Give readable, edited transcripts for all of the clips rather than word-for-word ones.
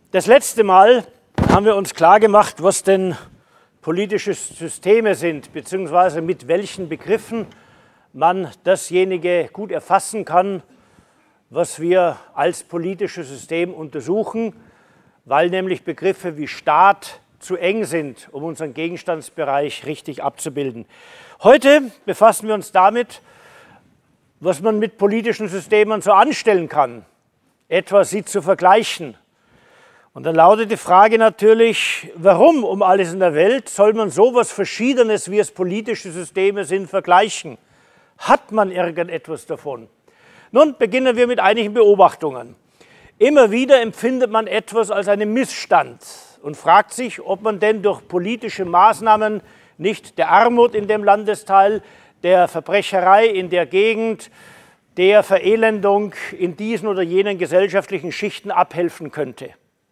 Das letzte Mal haben wir uns klargemacht, was denn politische Systeme sind, beziehungsweise mit welchen Begriffen man dasjenige gut erfassen kann, was wir als politisches System untersuchen, weil nämlich Begriffe wie Staat zu eng sind, um unseren Gegenstandsbereich richtig abzubilden. Heute befassen wir uns damit, was man mit politischen Systemen so anstellen kann, etwa sie zu vergleichen. Und dann lautet die Frage natürlich, warum um alles in der Welt soll man so etwas Verschiedenes, wie es politische Systeme sind, vergleichen? Hat man irgendetwas davon? Nun beginnen wir mit einigen Beobachtungen. Immer wieder empfindet man etwas als einen Missstand und fragt sich, ob man denn durch politische Maßnahmen nicht der Armut in dem Landesteil, der Verbrecherei in der Gegend, der Verelendung in diesen oder jenen gesellschaftlichen Schichten abhelfen könnte.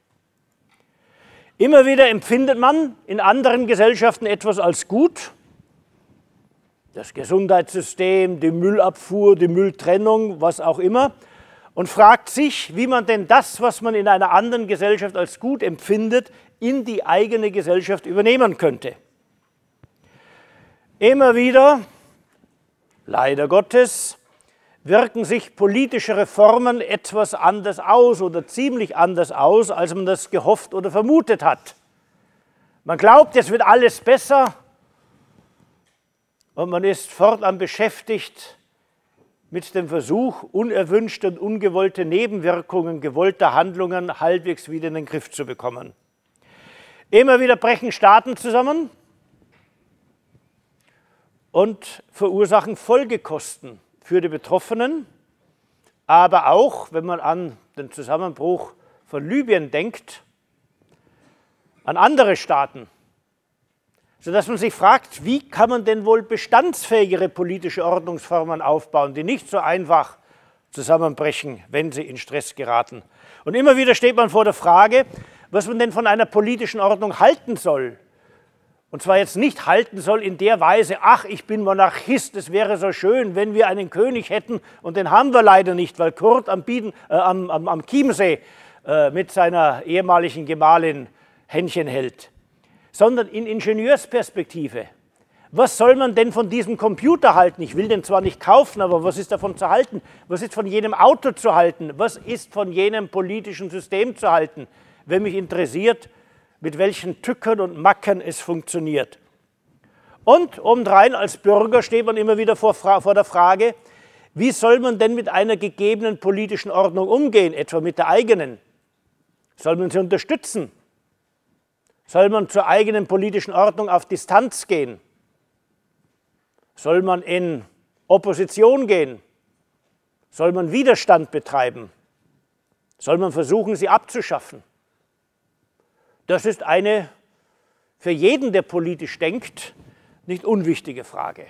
Immer wieder empfindet man in anderen Gesellschaften etwas als gut. Das Gesundheitssystem, die Müllabfuhr, die Mülltrennung, was auch immer. Und fragt sich, wie man denn das, was man in einer anderen Gesellschaft als gut empfindet, in die eigene Gesellschaft übernehmen könnte. Immer wieder, leider Gottes, wirken sich politische Reformen etwas anders aus oder ziemlich anders aus, als man das gehofft oder vermutet hat. Man glaubt, es wird alles besser und man ist fortan beschäftigt mit dem Versuch, unerwünschte und ungewollte Nebenwirkungen gewollter Handlungen halbwegs wieder in den Griff zu bekommen. Immer wieder brechen Staaten zusammen und verursachen Folgekosten für die Betroffenen, aber auch, wenn man an den Zusammenbruch von Libyen denkt, an andere Staaten, sodass man sich fragt, wie kann man denn wohl bestandsfähigere politische Ordnungsformen aufbauen, die nicht so einfach zusammenbrechen, wenn sie in Stress geraten. Und immer wieder steht man vor der Frage, was man denn von einer politischen Ordnung halten soll. Und zwar jetzt nicht halten soll in der Weise, ach, ich bin Monarchist, es wäre so schön, wenn wir einen König hätten, und den haben wir leider nicht, weil Kurt am Chiemsee mit seiner ehemaligen Gemahlin Händchen hält, sondern in Ingenieursperspektive. Was soll man denn von diesem Computer halten? Ich will den zwar nicht kaufen, aber was ist davon zu halten? Was ist von jenem Auto zu halten? Was ist von jenem politischen System zu halten, wenn mich interessiert, mit welchen Tücken und Macken es funktioniert. Und obendrein als Bürger steht man immer wieder vor der Frage, wie soll man denn mit einer gegebenen politischen Ordnung umgehen, etwa mit der eigenen? Soll man sie unterstützen? Soll man zur eigenen politischen Ordnung auf Distanz gehen? Soll man in Opposition gehen? Soll man Widerstand betreiben? Soll man versuchen, sie abzuschaffen? Das ist eine für jeden, der politisch denkt, nicht unwichtige Frage.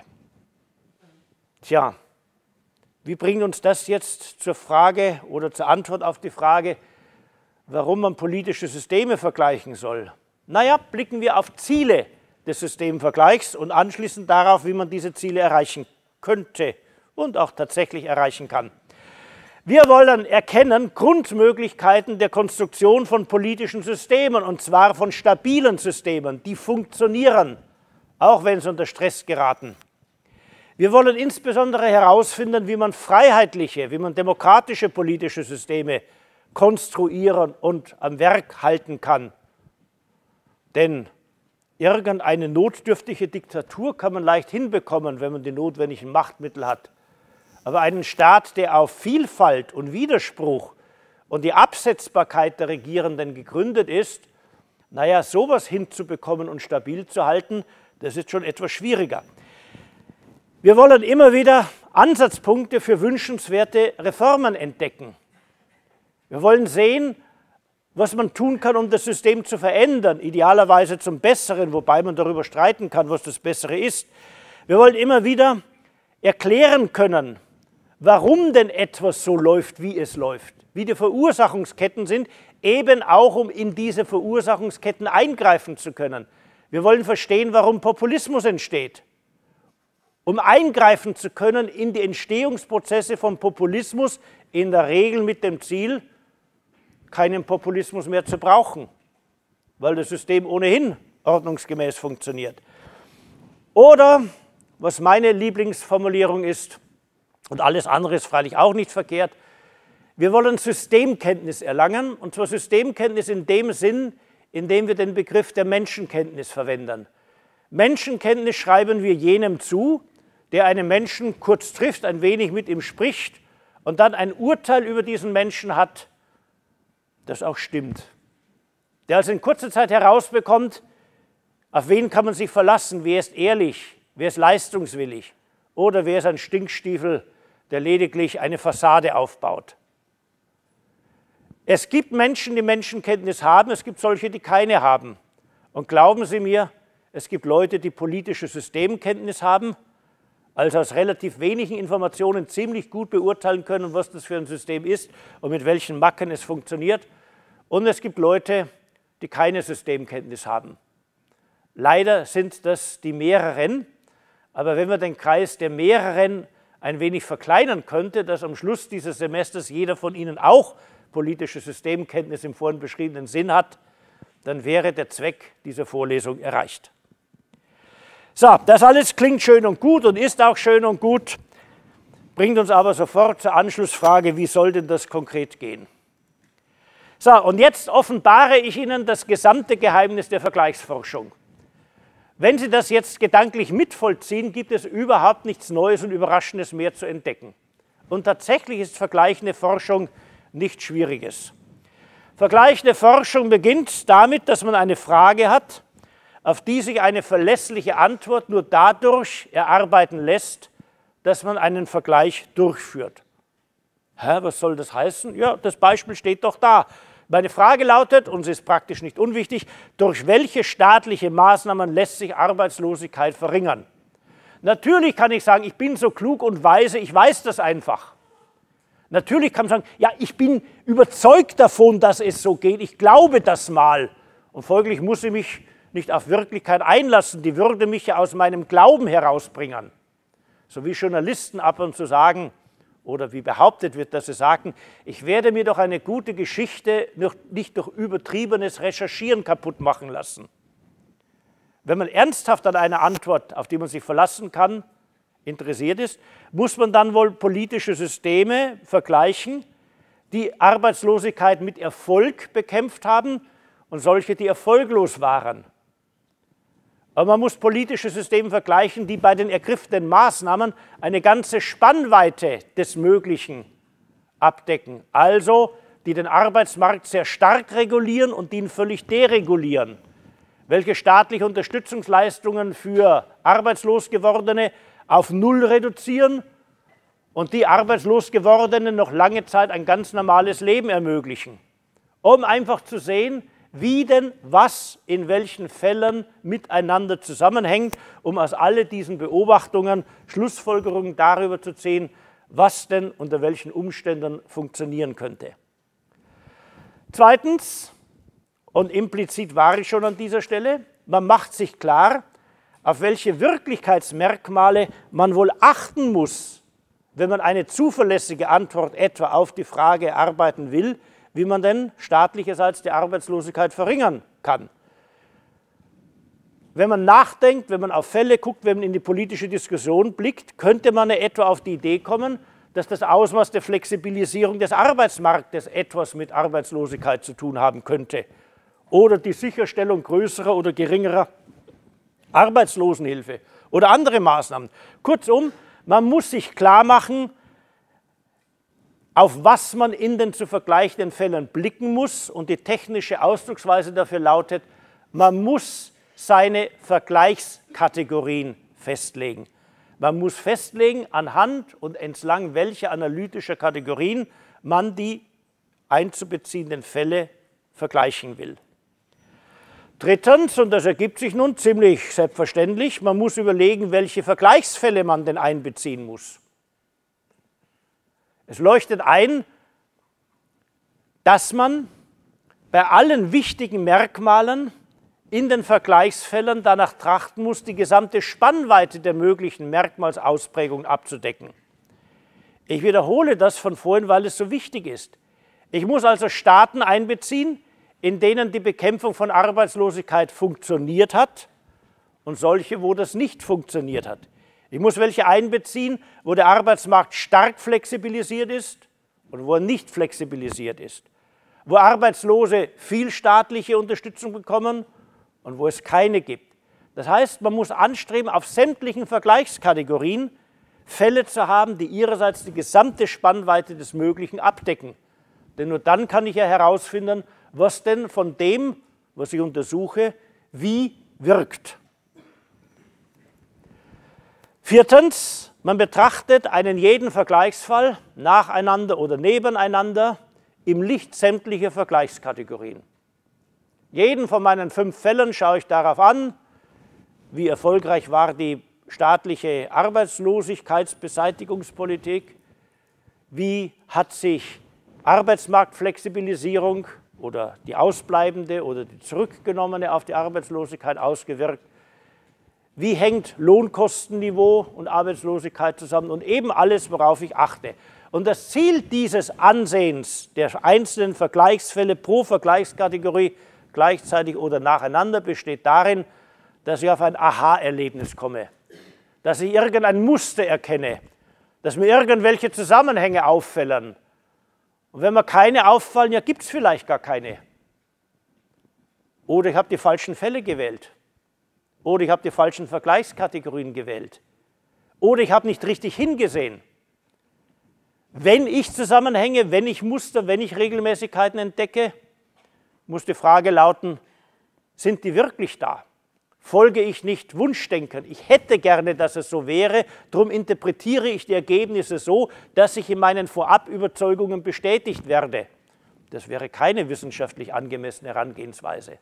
Tja, wie bringt uns das jetzt zur Frage oder zur Antwort auf die Frage, warum man politische Systeme vergleichen soll? Naja, blicken wir auf Ziele des Systemvergleichs und anschließend darauf, wie man diese Ziele erreichen könnte und auch tatsächlich erreichen kann. Wir wollen erkennen Grundmöglichkeiten der Konstruktion von politischen Systemen, und zwar von stabilen Systemen, die funktionieren, auch wenn sie unter Stress geraten. Wir wollen insbesondere herausfinden, wie man freiheitliche, wie man demokratische politische Systeme konstruieren und am Werk halten kann. Denn irgendeine notdürftige Diktatur kann man leicht hinbekommen, wenn man die notwendigen Machtmittel hat. Aber einen Staat, der auf Vielfalt und Widerspruch und die Absetzbarkeit der Regierenden gegründet ist, naja, sowas hinzubekommen und stabil zu halten, das ist schon etwas schwieriger. Wir wollen immer wieder Ansatzpunkte für wünschenswerte Reformen entdecken. Wir wollen sehen, was man tun kann, um das System zu verändern, idealerweise zum Besseren, wobei man darüber streiten kann, was das Bessere ist. Wir wollen immer wieder erklären können, warum denn etwas so läuft, wie es läuft, wie die Verursachungsketten sind, eben auch um in diese Verursachungsketten eingreifen zu können. Wir wollen verstehen, warum Populismus entsteht. Um eingreifen zu können in die Entstehungsprozesse von Populismus, in der Regel mit dem Ziel, keinen Populismus mehr zu brauchen, weil das System ohnehin ordnungsgemäß funktioniert. Oder, was meine Lieblingsformulierung ist, und alles andere ist freilich auch nicht verkehrt, wir wollen Systemkenntnis erlangen, und zwar Systemkenntnis in dem Sinn, in dem wir den Begriff der Menschenkenntnis verwenden. Menschenkenntnis schreiben wir jenem zu, der einen Menschen kurz trifft, ein wenig mit ihm spricht und dann ein Urteil über diesen Menschen hat, das auch stimmt. Der also in kurzer Zeit herausbekommt, auf wen kann man sich verlassen, wer ist ehrlich, wer ist leistungswillig oder wer ist ein Stinkstiefel, der lediglich eine Fassade aufbaut. Es gibt Menschen, die Menschenkenntnis haben, es gibt solche, die keine haben. Und glauben Sie mir, es gibt Leute, die politische Systemkenntnis haben, also aus relativ wenigen Informationen ziemlich gut beurteilen können, was das für ein System ist und mit welchen Macken es funktioniert. Und es gibt Leute, die keine Systemkenntnis haben. Leider sind das die mehreren, aber wenn man den Kreis der mehreren ein wenig verkleinern könnte, dass am Schluss dieses Semesters jeder von Ihnen auch politische Systemkenntnis im vorhin beschriebenen Sinn hat, dann wäre der Zweck dieser Vorlesung erreicht. So, das alles klingt schön und gut und ist auch schön und gut, bringt uns aber sofort zur Anschlussfrage, wie soll denn das konkret gehen? So, und jetzt offenbare ich Ihnen das gesamte Geheimnis der Vergleichsforschung. Wenn Sie das jetzt gedanklich mitvollziehen, gibt es überhaupt nichts Neues und Überraschendes mehr zu entdecken. Und tatsächlich ist vergleichende Forschung nichts Schwieriges. Vergleichende Forschung beginnt damit, dass man eine Frage hat, auf die sich eine verlässliche Antwort nur dadurch erarbeiten lässt, dass man einen Vergleich durchführt. Hä, was soll das heißen? Ja, das Beispiel steht doch da. Meine Frage lautet, und sie ist praktisch nicht unwichtig, durch welche staatliche Maßnahmen lässt sich Arbeitslosigkeit verringern? Natürlich kann ich sagen, ich bin so klug und weise, ich weiß das einfach. Natürlich kann man sagen, ja, ich bin überzeugt davon, dass es so geht, ich glaube das mal. Und folglich muss ich mich nicht auf Wirklichkeit einlassen, die würde mich ja aus meinem Glauben herausbringen. So wie Journalisten ab und zu sagen, oder wie behauptet wird, dass sie sagen, ich werde mir doch eine gute Geschichte nicht durch übertriebenes Recherchieren kaputt machen lassen. Wenn man ernsthaft an eine Antwort, auf die man sich verlassen kann, interessiert ist, muss man dann wohl politische Systeme vergleichen, die Arbeitslosigkeit mit Erfolg bekämpft haben und solche, die erfolglos waren. Aber man muss politische Systeme vergleichen, die bei den ergriffenen Maßnahmen eine ganze Spannweite des Möglichen abdecken. Also, die den Arbeitsmarkt sehr stark regulieren und ihn völlig deregulieren. Welche staatliche Unterstützungsleistungen für arbeitslos Gewordene auf Null reduzieren und die arbeitslos Gewordenen noch lange Zeit ein ganz normales Leben ermöglichen. Um einfach zu sehen, wie denn was in welchen Fällen miteinander zusammenhängt, um aus all diesen Beobachtungen Schlussfolgerungen darüber zu ziehen, was denn unter welchen Umständen funktionieren könnte. Zweitens, und implizit war ich schon an dieser Stelle, man macht sich klar, auf welche Wirklichkeitsmerkmale man wohl achten muss, wenn man eine zuverlässige Antwort etwa auf die Frage erarbeiten will, wie man denn staatlicherseits die Arbeitslosigkeit verringern kann. Wenn man nachdenkt, wenn man auf Fälle guckt, wenn man in die politische Diskussion blickt, könnte man etwa auf die Idee kommen, dass das Ausmaß der Flexibilisierung des Arbeitsmarktes etwas mit Arbeitslosigkeit zu tun haben könnte oder die Sicherstellung größerer oder geringerer Arbeitslosenhilfe oder andere Maßnahmen. Kurzum, man muss sich klar machen, auf was man in den zu vergleichenden Fällen blicken muss, und die technische Ausdrucksweise dafür lautet, man muss seine Vergleichskategorien festlegen. Man muss festlegen, anhand und entlang welcher analytischer Kategorien man die einzubeziehenden Fälle vergleichen will. Drittens, und das ergibt sich nun ziemlich selbstverständlich, man muss überlegen, welche Vergleichsfälle man denn einbeziehen muss. Es leuchtet ein, dass man bei allen wichtigen Merkmalen in den Vergleichsfällen danach trachten muss, die gesamte Spannweite der möglichen Merkmalsausprägungen abzudecken. Ich wiederhole das von vorhin, weil es so wichtig ist. Ich muss also Staaten einbeziehen, in denen die Bekämpfung von Arbeitslosigkeit funktioniert hat und solche, wo das nicht funktioniert hat. Ich muss welche einbeziehen, wo der Arbeitsmarkt stark flexibilisiert ist und wo er nicht flexibilisiert ist. Wo Arbeitslose viel staatliche Unterstützung bekommen und wo es keine gibt. Das heißt, man muss anstreben, auf sämtlichen Vergleichskategorien Fälle zu haben, die ihrerseits die gesamte Spannweite des Möglichen abdecken. Denn nur dann kann ich ja herausfinden, was denn von dem, was ich untersuche, wie wirkt. Viertens, man betrachtet einen jeden Vergleichsfall nacheinander oder nebeneinander im Licht sämtlicher Vergleichskategorien. Jeden von meinen 5 Fällen schaue ich darauf an, wie erfolgreich war die staatliche Arbeitslosigkeitsbeseitigungspolitik, wie hat sich Arbeitsmarktflexibilisierung oder die ausbleibende oder die zurückgenommene auf die Arbeitslosigkeit ausgewirkt, wie hängt Lohnkostenniveau und Arbeitslosigkeit zusammen und eben alles, worauf ich achte. Und das Ziel dieses Ansehens der einzelnen Vergleichsfälle pro Vergleichskategorie gleichzeitig oder nacheinander besteht darin, dass ich auf ein Aha-Erlebnis komme, dass ich irgendein Muster erkenne, dass mir irgendwelche Zusammenhänge auffallen. Und wenn mir keine auffallen, ja, gibt es vielleicht gar keine. Oder ich habe die falschen Fälle gewählt. Oder ich habe die falschen Vergleichskategorien gewählt. Oder ich habe nicht richtig hingesehen. Wenn ich Zusammenhänge, wenn ich Muster, wenn ich Regelmäßigkeiten entdecke, muss die Frage lauten, sind die wirklich da? Folge ich nicht Wunschdenken? Ich hätte gerne, dass es so wäre, darum interpretiere ich die Ergebnisse so, dass ich in meinen Vorabüberzeugungen bestätigt werde. Das wäre keine wissenschaftlich angemessene Herangehensweise.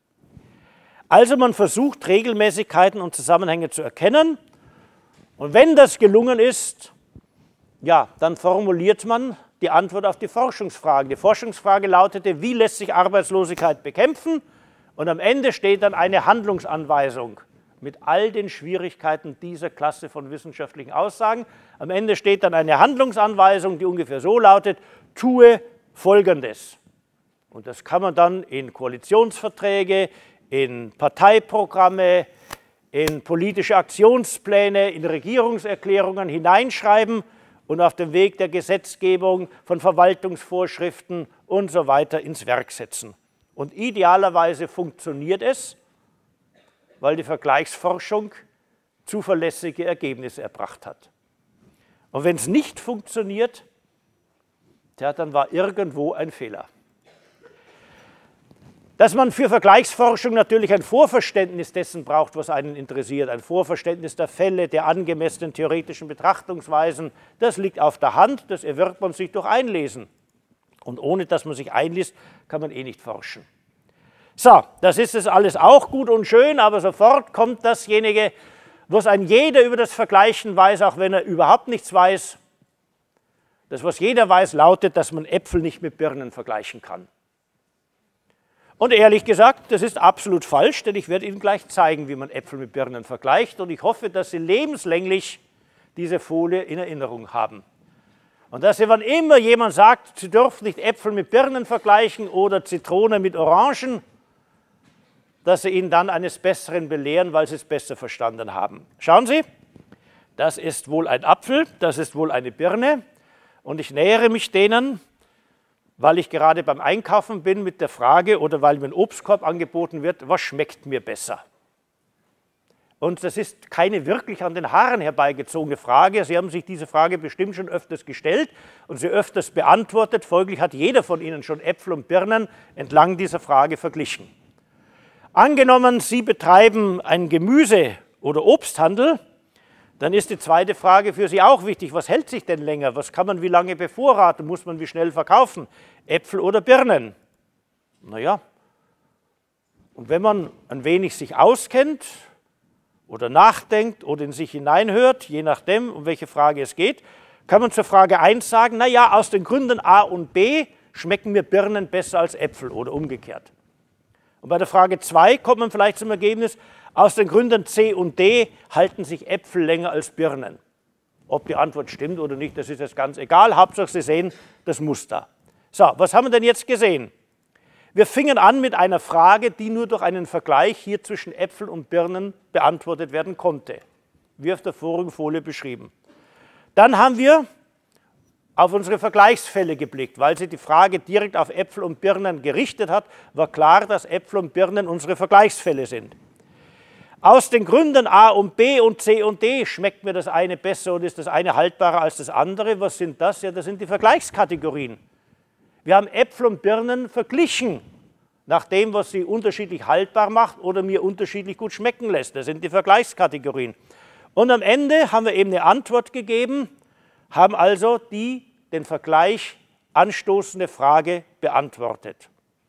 Also man versucht, Regelmäßigkeiten und Zusammenhänge zu erkennen. Und wenn das gelungen ist, ja, dann formuliert man die Antwort auf die Forschungsfrage. Die Forschungsfrage lautete, wie lässt sich Arbeitslosigkeit bekämpfen? Und am Ende steht dann eine Handlungsanweisung mit all den Schwierigkeiten dieser Klasse von wissenschaftlichen Aussagen. Am Ende steht dann eine Handlungsanweisung, die ungefähr so lautet, tue Folgendes. Und das kann man dann in Koalitionsverträge, in Parteiprogramme, in politische Aktionspläne, in Regierungserklärungen hineinschreiben und auf dem Weg der Gesetzgebung von Verwaltungsvorschriften und so weiter ins Werk setzen. Und idealerweise funktioniert es, weil die Vergleichsforschung zuverlässige Ergebnisse erbracht hat. Und wenn es nicht funktioniert, ja, dann war irgendwo ein Fehler. Dass man für Vergleichsforschung natürlich ein Vorverständnis dessen braucht, was einen interessiert, ein Vorverständnis der Fälle, der angemessenen theoretischen Betrachtungsweisen, das liegt auf der Hand, das erwirbt man sich durch Einlesen. Und ohne dass man sich einliest, kann man eh nicht forschen. So, das ist es alles auch gut und schön, aber sofort kommt dasjenige, was ein jeder über das Vergleichen weiß, auch wenn er überhaupt nichts weiß. Das, was jeder weiß, lautet, dass man Äpfel nicht mit Birnen vergleichen kann. Und ehrlich gesagt, das ist absolut falsch, denn ich werde Ihnen gleich zeigen, wie man Äpfel mit Birnen vergleicht. Und ich hoffe, dass Sie lebenslänglich diese Folie in Erinnerung haben. Und dass Sie, wann immer jemand sagt, Sie dürfen nicht Äpfel mit Birnen vergleichen oder Zitrone mit Orangen, dass Sie ihn dann eines Besseren belehren, weil Sie es besser verstanden haben. Schauen Sie, das ist wohl ein Apfel, das ist wohl eine Birne. Und ich nähere mich denen, weil ich gerade beim Einkaufen bin mit der Frage oder weil mir ein Obstkorb angeboten wird, was schmeckt mir besser? Und das ist keine wirklich an den Haaren herbeigezogene Frage. Sie haben sich diese Frage bestimmt schon öfters gestellt und sie öfters beantwortet. Folglich hat jeder von Ihnen schon Äpfel und Birnen entlang dieser Frage verglichen. Angenommen, Sie betreiben einen Gemüse- oder Obsthandel, dann ist die zweite Frage für Sie auch wichtig. Was hält sich denn länger? Was kann man wie lange bevorraten? Muss man wie schnell verkaufen? Äpfel oder Birnen? Naja, und wenn man ein wenig sich auskennt oder nachdenkt oder in sich hineinhört, je nachdem, um welche Frage es geht, kann man zur Frage 1 sagen, naja, aus den Gründen A und B schmecken mir Birnen besser als Äpfel oder umgekehrt. Und bei der Frage 2 kommt man vielleicht zum Ergebnis, aus den Gründen C und D halten sich Äpfel länger als Birnen. Ob die Antwort stimmt oder nicht, das ist jetzt ganz egal. Hauptsache Sie sehen das Muster. So, was haben wir denn jetzt gesehen? Wir fingen an mit einer Frage, die nur durch einen Vergleich hier zwischen Äpfeln und Birnen beantwortet werden konnte, wie auf der vorigen Folie beschrieben. Dann haben wir auf unsere Vergleichsfälle geblickt. Weil sie die Frage direkt auf Äpfel und Birnen gerichtet hat, war klar, dass Äpfel und Birnen unsere Vergleichsfälle sind. Aus den Gründen A und B und C und D schmeckt mir das eine besser und ist das eine haltbarer als das andere. Was sind das? Ja, das sind die Vergleichskategorien. Wir haben Äpfel und Birnen verglichen, nach dem, was sie unterschiedlich haltbar macht oder mir unterschiedlich gut schmecken lässt. Das sind die Vergleichskategorien. Und am Ende haben wir eben eine Antwort gegeben, haben also die den Vergleich anstoßende Frage beantwortet.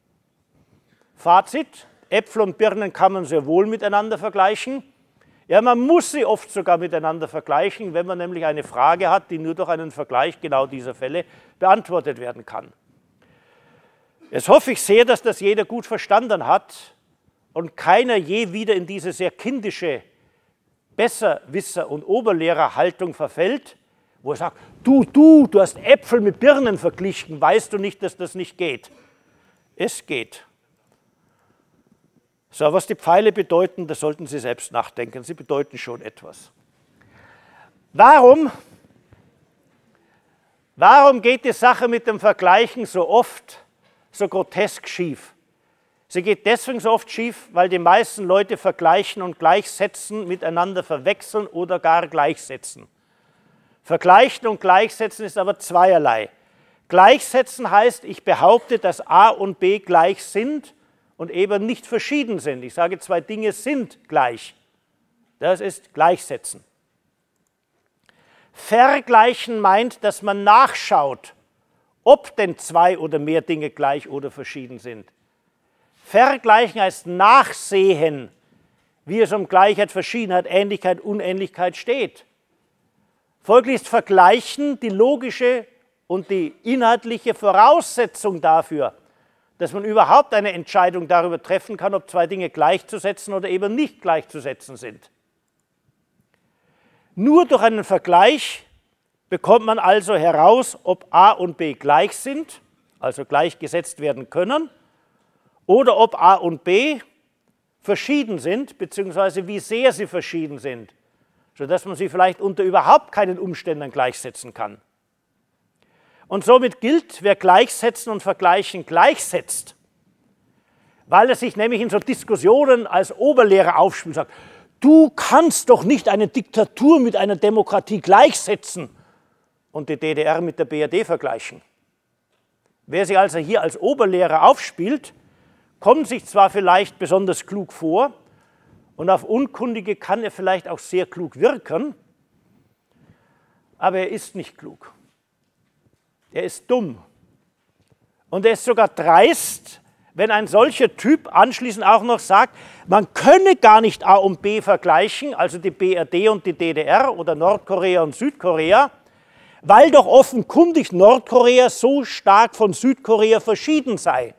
Fazit: Äpfel und Birnen kann man sehr wohl miteinander vergleichen. Ja, man muss sie oft sogar miteinander vergleichen, wenn man nämlich eine Frage hat, die nur durch einen Vergleich genau dieser Fälle beantwortet werden kann. Jetzt hoffe ich sehr, dass das jeder gut verstanden hat und keiner je wieder in diese sehr kindische Besserwisser- und Oberlehrerhaltung verfällt, wo er sagt, du hast Äpfel mit Birnen verglichen, weißt du nicht, dass das nicht geht? Es geht. So, was die Pfeile bedeuten, das sollten Sie selbst nachdenken. Sie bedeuten schon etwas. Warum geht die Sache mit dem Vergleichen so oft so grotesk schief? Sie geht deswegen so oft schief, weil die meisten Leute vergleichen und gleichsetzen, miteinander verwechseln oder gar gleichsetzen. Vergleichen und gleichsetzen ist aber zweierlei. Gleichsetzen heißt, ich behaupte, dass A und B gleich sind und eben nicht verschieden sind. Ich sage, zwei Dinge sind gleich. Das ist Gleichsetzen. Vergleichen meint, dass man nachschaut, ob denn zwei oder mehr Dinge gleich oder verschieden sind. Vergleichen heißt nachsehen, wie es um Gleichheit, Verschiedenheit, Ähnlichkeit, Unähnlichkeit steht. Folglich ist Vergleichen die logische und die inhaltliche Voraussetzung dafür, dass man überhaupt eine Entscheidung darüber treffen kann, ob zwei Dinge gleichzusetzen oder eben nicht gleichzusetzen sind. Nur durch einen Vergleich bekommt man also heraus, ob A und B gleich sind, also gleichgesetzt werden können, oder ob A und B verschieden sind, beziehungsweise wie sehr sie verschieden sind, sodass man sie vielleicht unter überhaupt keinen Umständen gleichsetzen kann. Und somit gilt, wer Gleichsetzen und Vergleichen gleichsetzt, weil er sich nämlich in so Diskussionen als Oberlehrer aufspielt und sagt, du kannst doch nicht eine Diktatur mit einer Demokratie gleichsetzen und die DDR mit der BRD vergleichen. Wer sich also hier als Oberlehrer aufspielt, kommt sich zwar vielleicht besonders klug vor und auf Unkundige kann er vielleicht auch sehr klug wirken, aber er ist nicht klug. Er ist dumm. Und er ist sogar dreist, wenn ein solcher Typ anschließend auch noch sagt, man könne gar nicht A und B vergleichen, also die BRD und die DDR oder Nordkorea und Südkorea, weil doch offenkundig Nordkorea so stark von Südkorea verschieden sei.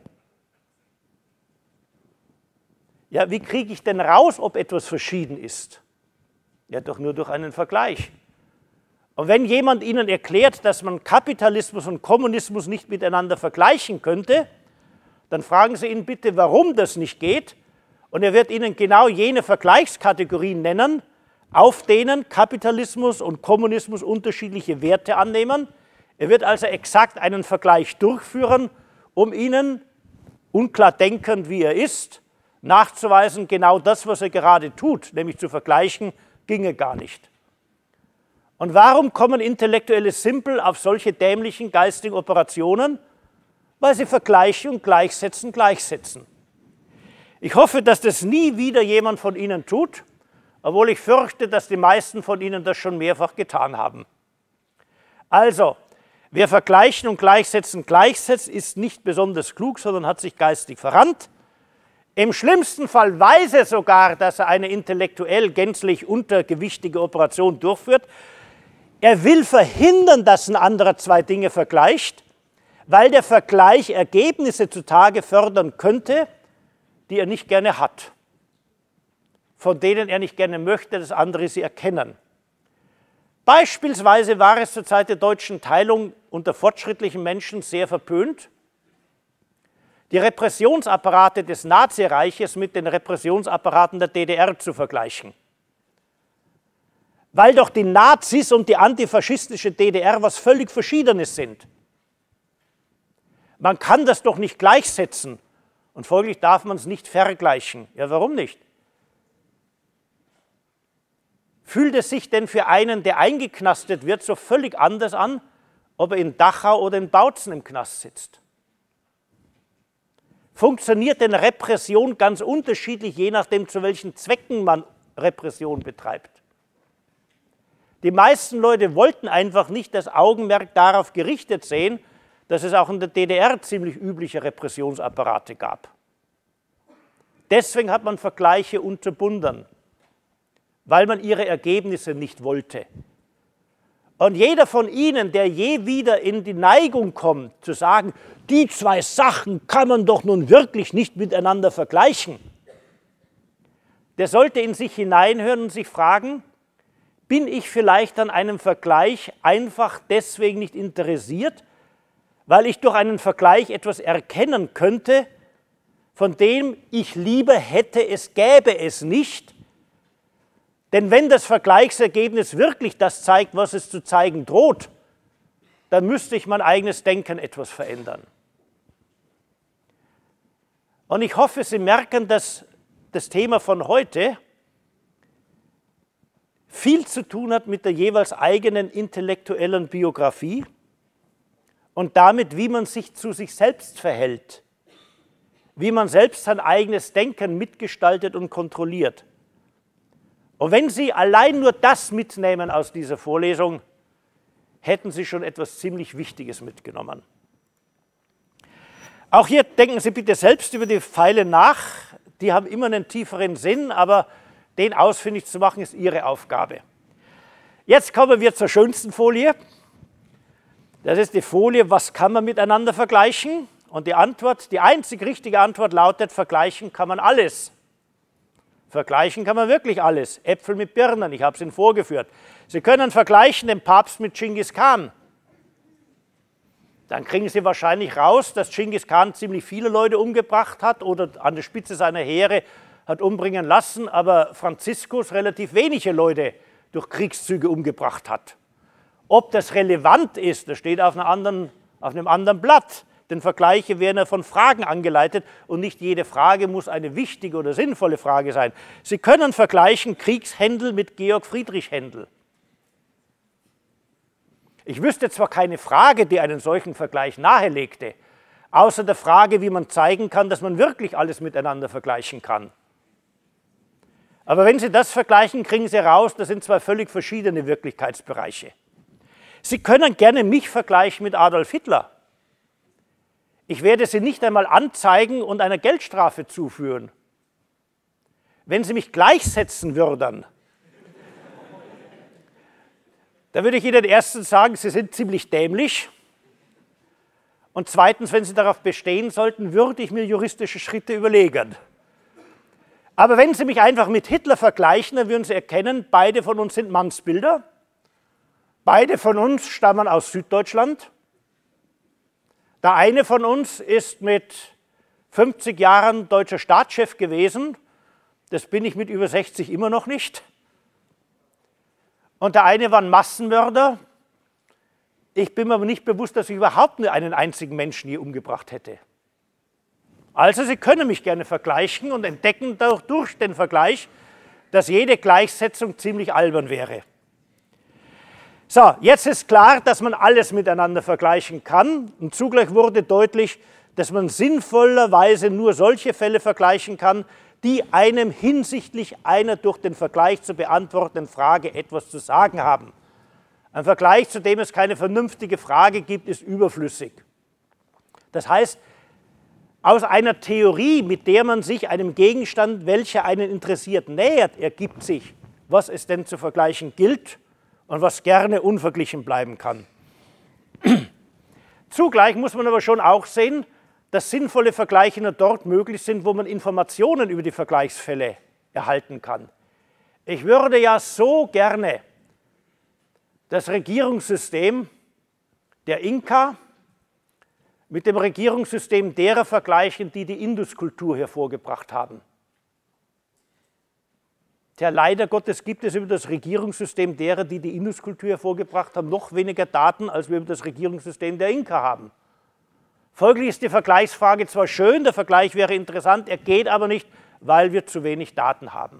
Ja, wie kriege ich denn raus, ob etwas verschieden ist? Ja, doch nur durch einen Vergleich. Und wenn jemand Ihnen erklärt, dass man Kapitalismus und Kommunismus nicht miteinander vergleichen könnte, dann fragen Sie ihn bitte, warum das nicht geht. Und er wird Ihnen genau jene Vergleichskategorien nennen, auf denen Kapitalismus und Kommunismus unterschiedliche Werte annehmen. Er wird also exakt einen Vergleich durchführen, um Ihnen, unklar denkend wie er ist, nachzuweisen, genau das, was er gerade tut, nämlich zu vergleichen, ginge gar nicht. Und warum kommen Intellektuelle simpel auf solche dämlichen geistigen Operationen? Weil sie vergleichen und gleichsetzen, gleichsetzen. Ich hoffe, dass das nie wieder jemand von Ihnen tut, obwohl ich fürchte, dass die meisten von Ihnen das schon mehrfach getan haben. Also, wer vergleichen und gleichsetzen gleichsetzt, ist nicht besonders klug, sondern hat sich geistig verrannt. Im schlimmsten Fall weiß er sogar, dass er eine intellektuell gänzlich untergewichtige Operation durchführt. Er will verhindern, dass ein anderer zwei Dinge vergleicht, weil der Vergleich Ergebnisse zutage fördern könnte, die er nicht gerne hat, von denen er nicht gerne möchte, dass andere sie erkennen. Beispielsweise war es zur Zeit der deutschen Teilung unter fortschrittlichen Menschen sehr verpönt, die Repressionsapparate des Nazireiches mit den Repressionsapparaten der DDR zu vergleichen. Weil doch die Nazis und die antifaschistische DDR was völlig Verschiedenes sind. Man kann das doch nicht gleichsetzen und folglich darf man es nicht vergleichen. Ja, warum nicht? Fühlt es sich denn für einen, der eingeknastet wird, so völlig anders an, ob er in Dachau oder in Bautzen im Knast sitzt? Funktioniert denn Repression ganz unterschiedlich, je nachdem, zu welchen Zwecken man Repression betreibt? Die meisten Leute wollten einfach nicht das Augenmerk darauf gerichtet sehen, dass es auch in der DDR ziemlich übliche Repressionsapparate gab. Deswegen hat man Vergleiche unterbunden, weil man ihre Ergebnisse nicht wollte. Und jeder von Ihnen, der je wieder in die Neigung kommt, zu sagen, die zwei Sachen kann man doch nun wirklich nicht miteinander vergleichen, der sollte in sich hineinhören und sich fragen, bin ich vielleicht an einem Vergleich einfach deswegen nicht interessiert, weil ich durch einen Vergleich etwas erkennen könnte, von dem ich lieber hätte, es gäbe es nicht. Denn wenn das Vergleichsergebnis wirklich das zeigt, was es zu zeigen droht, dann müsste ich mein eigenes Denken etwas verändern. Und ich hoffe, Sie merken, dass das Thema von heute viel zu tun hat mit der jeweils eigenen intellektuellen Biografie und damit, wie man sich zu sich selbst verhält, wie man selbst sein eigenes Denken mitgestaltet und kontrolliert. Und wenn Sie allein nur das mitnehmen aus dieser Vorlesung, hätten Sie schon etwas ziemlich Wichtiges mitgenommen. Auch hier denken Sie bitte selbst über die Pfeile nach. Die haben immer einen tieferen Sinn, aber den ausfindig zu machen, ist Ihre Aufgabe. Jetzt kommen wir zur schönsten Folie. Das ist die Folie, was kann man miteinander vergleichen? Und die Antwort, die einzig richtige Antwort lautet, vergleichen kann man alles. Vergleichen kann man wirklich alles. Äpfel mit Birnen, ich habe es Ihnen vorgeführt. Sie können vergleichen den Papst mit Genghis Khan. Dann kriegen Sie wahrscheinlich raus, dass Genghis Khan ziemlich viele Leute umgebracht hat oder an der Spitze seiner Heere hat umbringen lassen, aber Franziskus relativ wenige Leute durch Kriegszüge umgebracht hat. Ob das relevant ist, das steht auf einem anderen Blatt. Denn Vergleiche werden ja von Fragen angeleitet und nicht jede Frage muss eine wichtige oder sinnvolle Frage sein. Sie können vergleichen Kriegshändel mit Georg Friedrich Händel. Ich wüsste zwar keine Frage, die einen solchen Vergleich nahelegte, außer der Frage, wie man zeigen kann, dass man wirklich alles miteinander vergleichen kann. Aber wenn Sie das vergleichen, kriegen Sie raus, das sind zwei völlig verschiedene Wirklichkeitsbereiche. Sie können gerne mich vergleichen mit Adolf Hitler. Ich werde Sie nicht einmal anzeigen und einer Geldstrafe zuführen. Wenn Sie mich gleichsetzen würden, dann würde ich Ihnen erstens sagen, Sie sind ziemlich dämlich. Und zweitens, wenn Sie darauf bestehen sollten, würde ich mir juristische Schritte überlegen. Aber wenn Sie mich einfach mit Hitler vergleichen, dann würden Sie erkennen, beide von uns sind Mannsbilder. Beide von uns stammen aus Süddeutschland. Der eine von uns ist mit 50 Jahren deutscher Staatschef gewesen. Das bin ich mit über 60 immer noch nicht. Und der eine war ein Massenmörder. Ich bin mir aber nicht bewusst, dass ich überhaupt nur einen einzigen Menschen je umgebracht hätte. Also Sie können mich gerne vergleichen und entdecken durch den Vergleich, dass jede Gleichsetzung ziemlich albern wäre. So, jetzt ist klar, dass man alles miteinander vergleichen kann und zugleich wurde deutlich, dass man sinnvollerweise nur solche Fälle vergleichen kann, die einem hinsichtlich einer durch den Vergleich zu beantwortenden Frage etwas zu sagen haben. Ein Vergleich, zu dem es keine vernünftige Frage gibt, ist überflüssig. Das heißt, aus einer Theorie, mit der man sich einem Gegenstand, welcher einen interessiert, nähert, ergibt sich, was es denn zu vergleichen gilt und was gerne unverglichen bleiben kann. Zugleich muss man aber schon auch sehen, dass sinnvolle Vergleiche nur dort möglich sind, wo man Informationen über die Vergleichsfälle erhalten kann. Ich würde ja so gerne das Regierungssystem der Inka mit dem Regierungssystem derer vergleichen, die die Induskultur hervorgebracht haben. Tja, leider Gottes gibt es über das Regierungssystem derer, die die Induskultur hervorgebracht haben, noch weniger Daten, als wir über das Regierungssystem der Inka haben. Folglich ist die Vergleichsfrage zwar schön, der Vergleich wäre interessant, er geht aber nicht, weil wir zu wenig Daten haben.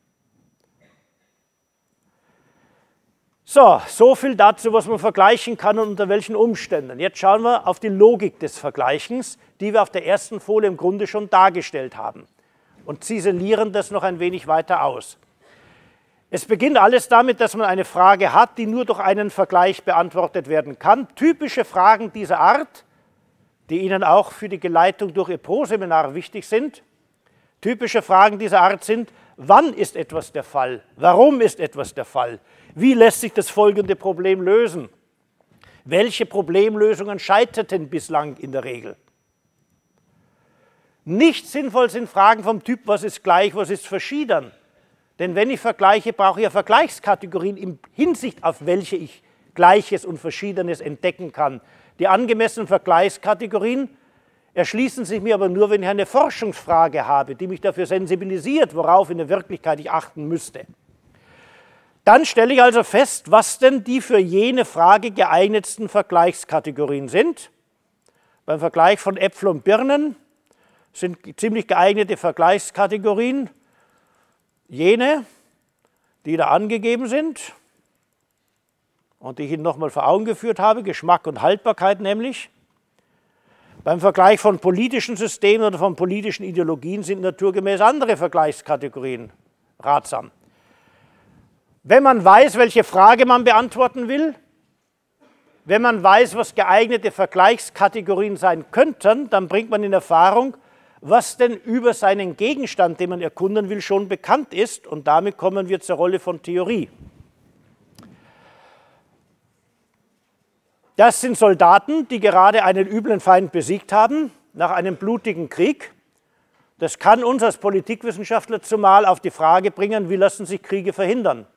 So viel dazu, was man vergleichen kann und unter welchen Umständen. Jetzt schauen wir auf die Logik des Vergleichens, die wir auf der ersten Folie im Grunde schon dargestellt haben und ziselieren das noch ein wenig weiter aus. Es beginnt alles damit, dass man eine Frage hat, die nur durch einen Vergleich beantwortet werden kann. Typische Fragen dieser Art, die Ihnen auch für die Geleitung durch Ihr Pro-Seminar wichtig sind. Typische Fragen dieser Art sind: Wann ist etwas der Fall? Warum ist etwas der Fall? Wie lässt sich das folgende Problem lösen? Welche Problemlösungen scheiterten bislang in der Regel? Nicht sinnvoll sind Fragen vom Typ, was ist gleich, was ist verschieden. Denn wenn ich vergleiche, brauche ich ja Vergleichskategorien in Hinsicht auf welche ich Gleiches und Verschiedenes entdecken kann. Die angemessenen Vergleichskategorien erschließen sich mir aber nur, wenn ich eine Forschungsfrage habe, die mich dafür sensibilisiert, worauf in der Wirklichkeit ich achten müsste. Dann stelle ich also fest, was denn die für jene Frage geeignetsten Vergleichskategorien sind. Beim Vergleich von Äpfel und Birnen sind ziemlich geeignete Vergleichskategorien jene, die da angegeben sind und die ich Ihnen nochmal vor Augen geführt habe, Geschmack und Haltbarkeit nämlich. Beim Vergleich von politischen Systemen oder von politischen Ideologien sind naturgemäß andere Vergleichskategorien ratsam. Wenn man weiß, welche Frage man beantworten will, wenn man weiß, was geeignete Vergleichskategorien sein könnten, dann bringt man in Erfahrung, was denn über seinen Gegenstand, den man erkunden will, schon bekannt ist. Und damit kommen wir zur Rolle von Theorie. Das sind Soldaten, die gerade einen üblen Feind besiegt haben, nach einem blutigen Krieg. Das kann uns als Politikwissenschaftler zumal auf die Frage bringen, wie lassen sich Kriege verhindern?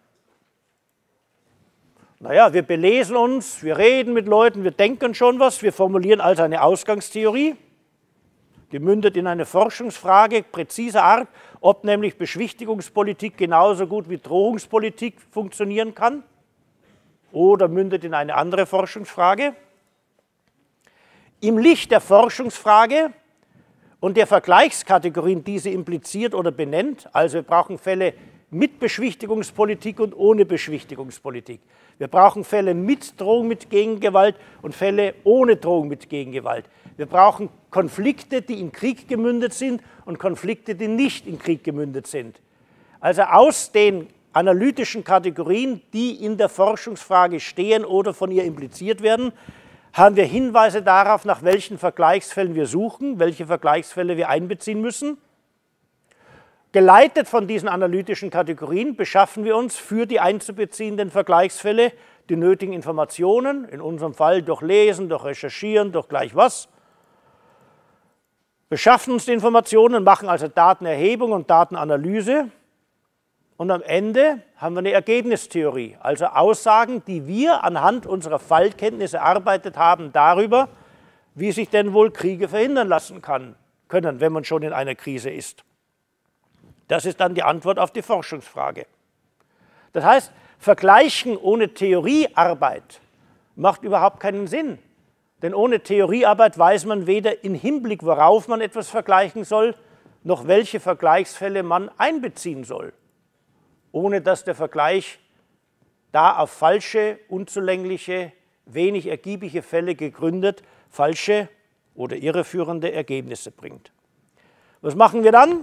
Naja, wir belesen uns, wir reden mit Leuten, wir denken schon was, wir formulieren also eine Ausgangstheorie, die mündet in eine Forschungsfrage präziser Art, ob nämlich Beschwichtigungspolitik genauso gut wie Drohungspolitik funktionieren kann, oder mündet in eine andere Forschungsfrage. Im Licht der Forschungsfrage und der Vergleichskategorien, die sie impliziert oder benennt, also wir brauchen Fälle mit Beschwichtigungspolitik und ohne Beschwichtigungspolitik. Wir brauchen Fälle mit Drohung mit Gegengewalt und Fälle ohne Drohung mit Gegengewalt. Wir brauchen Konflikte, die in Krieg gemündet sind und Konflikte, die nicht in Krieg gemündet sind. Also aus den analytischen Kategorien, die in der Forschungsfrage stehen oder von ihr impliziert werden, haben wir Hinweise darauf, nach welchen Vergleichsfällen wir suchen, welche Vergleichsfälle wir einbeziehen müssen. Geleitet von diesen analytischen Kategorien beschaffen wir uns für die einzubeziehenden Vergleichsfälle die nötigen Informationen, in unserem Fall durch Lesen, durch Recherchieren, durch gleich was. Beschaffen uns die Informationen, machen also Datenerhebung und Datenanalyse und am Ende haben wir eine Ergebnistheorie, also Aussagen, die wir anhand unserer Fallkenntnisse erarbeitet haben darüber, wie sich denn wohl Kriege verhindern lassen können, wenn man schon in einer Krise ist. Das ist dann die Antwort auf die Forschungsfrage. Das heißt, Vergleichen ohne Theoriearbeit macht überhaupt keinen Sinn. Denn ohne Theoriearbeit weiß man weder im Hinblick, worauf man etwas vergleichen soll, noch welche Vergleichsfälle man einbeziehen soll. Ohne dass der Vergleich da auf falsche, unzulängliche, wenig ergiebige Fälle gegründet, falsche oder irreführende Ergebnisse bringt. Was machen wir dann?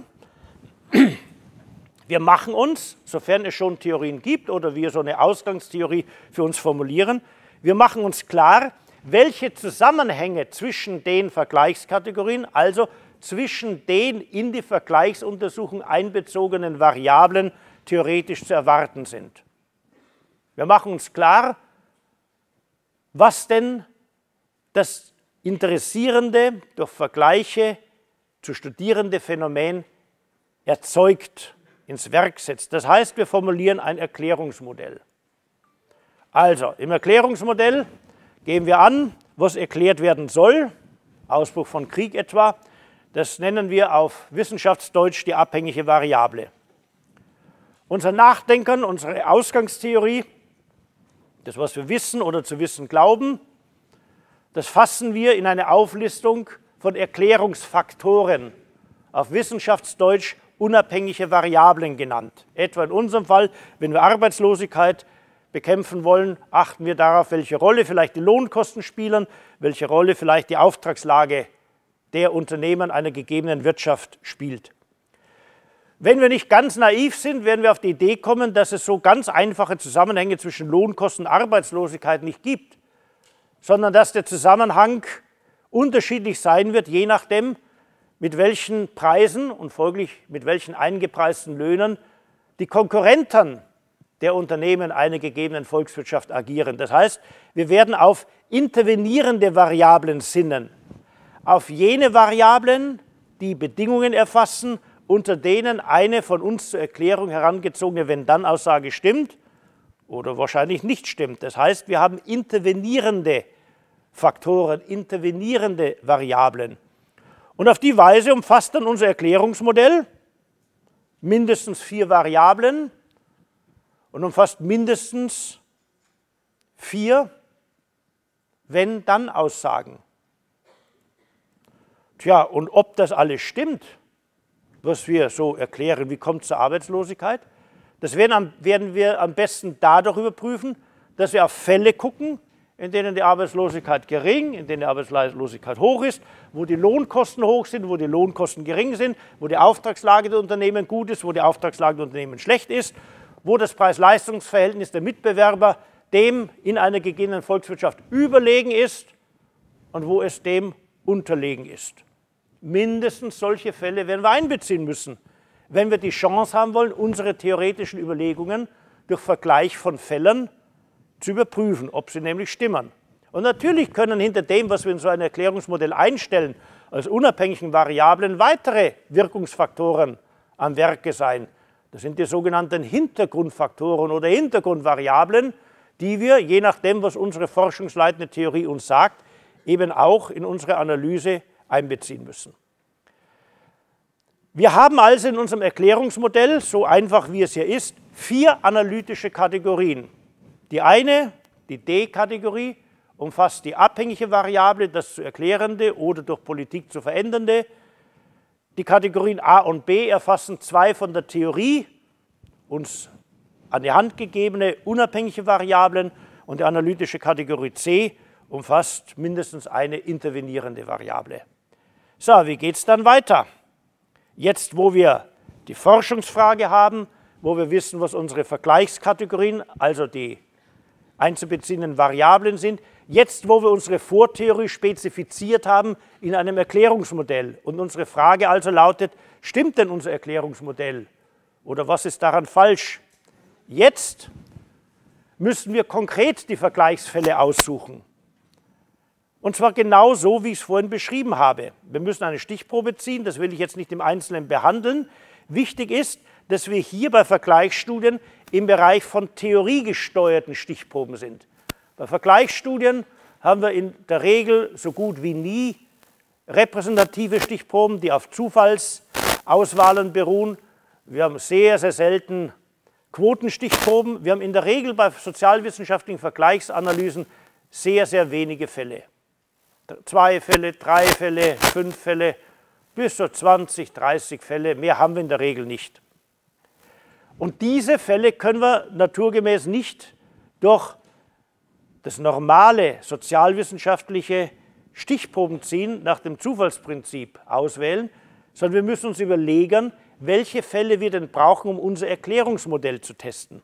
Wir machen uns, sofern es schon Theorien gibt oder wir so eine Ausgangstheorie für uns formulieren, wir machen uns klar, welche Zusammenhänge zwischen den Vergleichskategorien, also zwischen den in die Vergleichsuntersuchung einbezogenen Variablen theoretisch zu erwarten sind. Wir machen uns klar, was denn das interessierende, durch Vergleiche zu studierende Phänomen erzeugt, ins Werk setzt. Das heißt, wir formulieren ein Erklärungsmodell. Also, im Erklärungsmodell geben wir an, was erklärt werden soll. Ausbruch von Krieg etwa. Das nennen wir auf Wissenschaftsdeutsch die abhängige Variable. Unser Nachdenken, unsere Ausgangstheorie, das, was wir wissen oder zu wissen glauben, das fassen wir in eine Auflistung von Erklärungsfaktoren, auf Wissenschaftsdeutsch unabhängige Variablen genannt. Etwa in unserem Fall, wenn wir Arbeitslosigkeit bekämpfen wollen, achten wir darauf, welche Rolle vielleicht die Lohnkosten spielen, welche Rolle vielleicht die Auftragslage der Unternehmen einer gegebenen Wirtschaft spielt. Wenn wir nicht ganz naiv sind, werden wir auf die Idee kommen, dass es so ganz einfache Zusammenhänge zwischen Lohnkosten und Arbeitslosigkeit nicht gibt, sondern dass der Zusammenhang unterschiedlich sein wird, je nachdem, mit welchen Preisen und folglich mit welchen eingepreisten Löhnen die Konkurrenten der Unternehmen einer gegebenen Volkswirtschaft agieren. Das heißt, wir werden auf intervenierende Variablen sinnen, auf jene Variablen, die Bedingungen erfassen, unter denen eine von uns zur Erklärung herangezogene Wenn-Dann-Aussage stimmt oder wahrscheinlich nicht stimmt. Das heißt, wir haben intervenierende Faktoren, intervenierende Variablen. Und auf die Weise umfasst dann unser Erklärungsmodell mindestens 4 Variablen und umfasst mindestens 4 Wenn-Dann-Aussagen. Tja, und ob das alles stimmt, was wir so erklären, wie kommt es zur Arbeitslosigkeit, das werden wir am besten dadurch überprüfen, dass wir auf Fälle gucken, in denen die Arbeitslosigkeit gering, in denen die Arbeitslosigkeit hoch ist, wo die Lohnkosten hoch sind, wo die Lohnkosten gering sind, wo die Auftragslage der Unternehmen gut ist, wo die Auftragslage der Unternehmen schlecht ist, wo das Preis-Leistungs-Verhältnis der Mitbewerber dem in einer gegebenen Volkswirtschaft überlegen ist und wo es dem unterlegen ist. Mindestens solche Fälle werden wir einbeziehen müssen, wenn wir die Chance haben wollen, unsere theoretischen Überlegungen durch Vergleich von Fällen zu überprüfen, ob sie nämlich stimmen. Und natürlich können hinter dem, was wir in so ein Erklärungsmodell einstellen, als unabhängigen Variablen weitere Wirkungsfaktoren am Werke sein. Das sind die sogenannten Hintergrundfaktoren oder Hintergrundvariablen, die wir, je nachdem, was unsere forschungsleitende Theorie uns sagt, eben auch in unsere Analyse einbeziehen müssen. Wir haben also in unserem Erklärungsmodell, so einfach wie es hier ist, 4 analytische Kategorien. Die eine, die D-Kategorie, umfasst die abhängige Variable, das zu erklärende oder durch Politik zu verändernde. Die Kategorien A und B erfassen 2 von der Theorie uns an die Hand gegebene unabhängige Variablen und die analytische Kategorie C umfasst mindestens eine intervenierende Variable. So, wie geht es dann weiter? Jetzt, wo wir die Forschungsfrage haben, wo wir wissen, was unsere Vergleichskategorien, also die einzubeziehenden Variablen sind, jetzt, wo wir unsere Vortheorie spezifiziert haben in einem Erklärungsmodell und unsere Frage also lautet, stimmt denn unser Erklärungsmodell oder was ist daran falsch? Jetzt müssen wir konkret die Vergleichsfälle aussuchen. Und zwar genau so, wie ich es vorhin beschrieben habe. Wir müssen eine Stichprobe ziehen, das will ich jetzt nicht im Einzelnen behandeln. Wichtig ist, dass wir hier bei Vergleichsstudien im Bereich von theoriegesteuerten Stichproben sind. Bei Vergleichsstudien haben wir in der Regel so gut wie nie repräsentative Stichproben, die auf Zufallsauswahlen beruhen. Wir haben sehr, sehr selten Quotenstichproben. Wir haben in der Regel bei sozialwissenschaftlichen Vergleichsanalysen sehr, sehr wenige Fälle. 2 Fälle, 3 Fälle, 5 Fälle, bis zu 20, 30 Fälle. Mehr haben wir in der Regel nicht. Und diese Fälle können wir naturgemäß nicht durch das normale sozialwissenschaftliche Stichprobenziehen nach dem Zufallsprinzip auswählen, sondern wir müssen uns überlegen, welche Fälle wir denn brauchen, um unser Erklärungsmodell zu testen.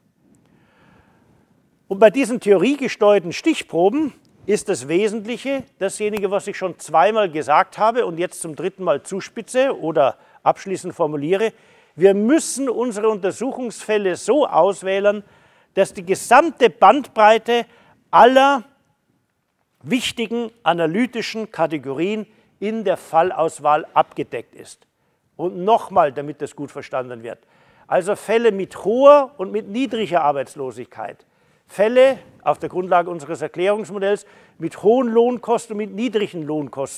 Und bei diesen theoriegesteuerten Stichproben ist das Wesentliche, dasjenige, was ich schon zweimal gesagt habe und jetzt zum 3. Mal zuspitze oder abschließend formuliere, wir müssen unsere Untersuchungsfälle so auswählen, dass die gesamte Bandbreite aller wichtigen analytischen Kategorien in der Fallauswahl abgedeckt ist. Und nochmal, damit das gut verstanden wird. Also Fälle mit hoher und mit niedriger Arbeitslosigkeit. Fälle auf der Grundlage unseres Erklärungsmodells mit hohen Lohnkosten und mit niedrigen Lohnkosten.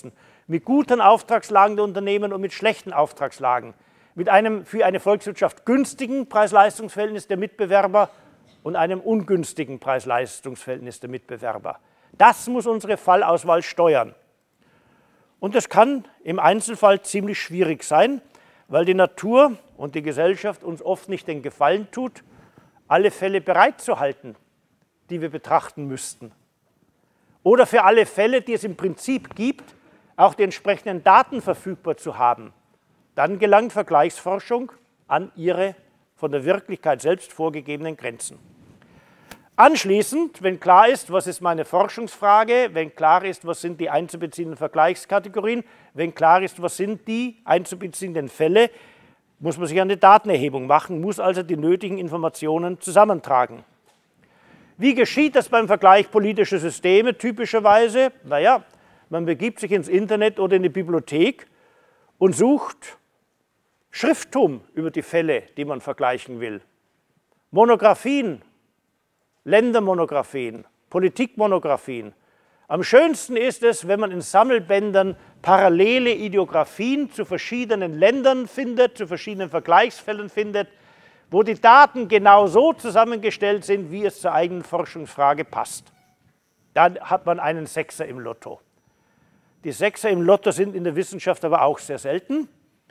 mit guten Auftragslagen der Unternehmen und mit schlechten Auftragslagen, mit einem für eine Volkswirtschaft günstigen Preis-Leistungs-Verhältnis der Mitbewerber und einem ungünstigen Preis-Leistungs-Verhältnis der Mitbewerber. Das muss unsere Fallauswahl steuern. Und das kann im Einzelfall ziemlich schwierig sein, weil die Natur und die Gesellschaft uns oft nicht den Gefallen tut, alle Fälle bereitzuhalten, die wir betrachten müssten. Oder für alle Fälle, die es im Prinzip gibt, auch die entsprechenden Daten verfügbar zu haben. Dann gelangt Vergleichsforschung an ihre von der Wirklichkeit selbst vorgegebenen Grenzen. Anschließend, wenn klar ist, was ist meine Forschungsfrage, wenn klar ist, was sind die einzubeziehenden Vergleichskategorien, wenn klar ist, was sind die einzubeziehenden Fälle, muss man sich eine Datenerhebung machen, muss also die nötigen Informationen zusammentragen. Wie geschieht das beim Vergleich politischer Systeme typischerweise? Naja, man begibt sich ins Internet oder in die Bibliothek und sucht Schrifttum über die Fälle, die man vergleichen will. Monographien, Ländermonographien, Politikmonographien. Am schönsten ist es, wenn man in Sammelbändern parallele Ideografien zu verschiedenen Ländern findet, zu verschiedenen Vergleichsfällen findet, wo die Daten genau so zusammengestellt sind, wie es zur eigenen Forschungsfrage passt. Dann hat man einen Sechser im Lotto. Die Sechser im Lotto sind in der Wissenschaft aber auch sehr selten.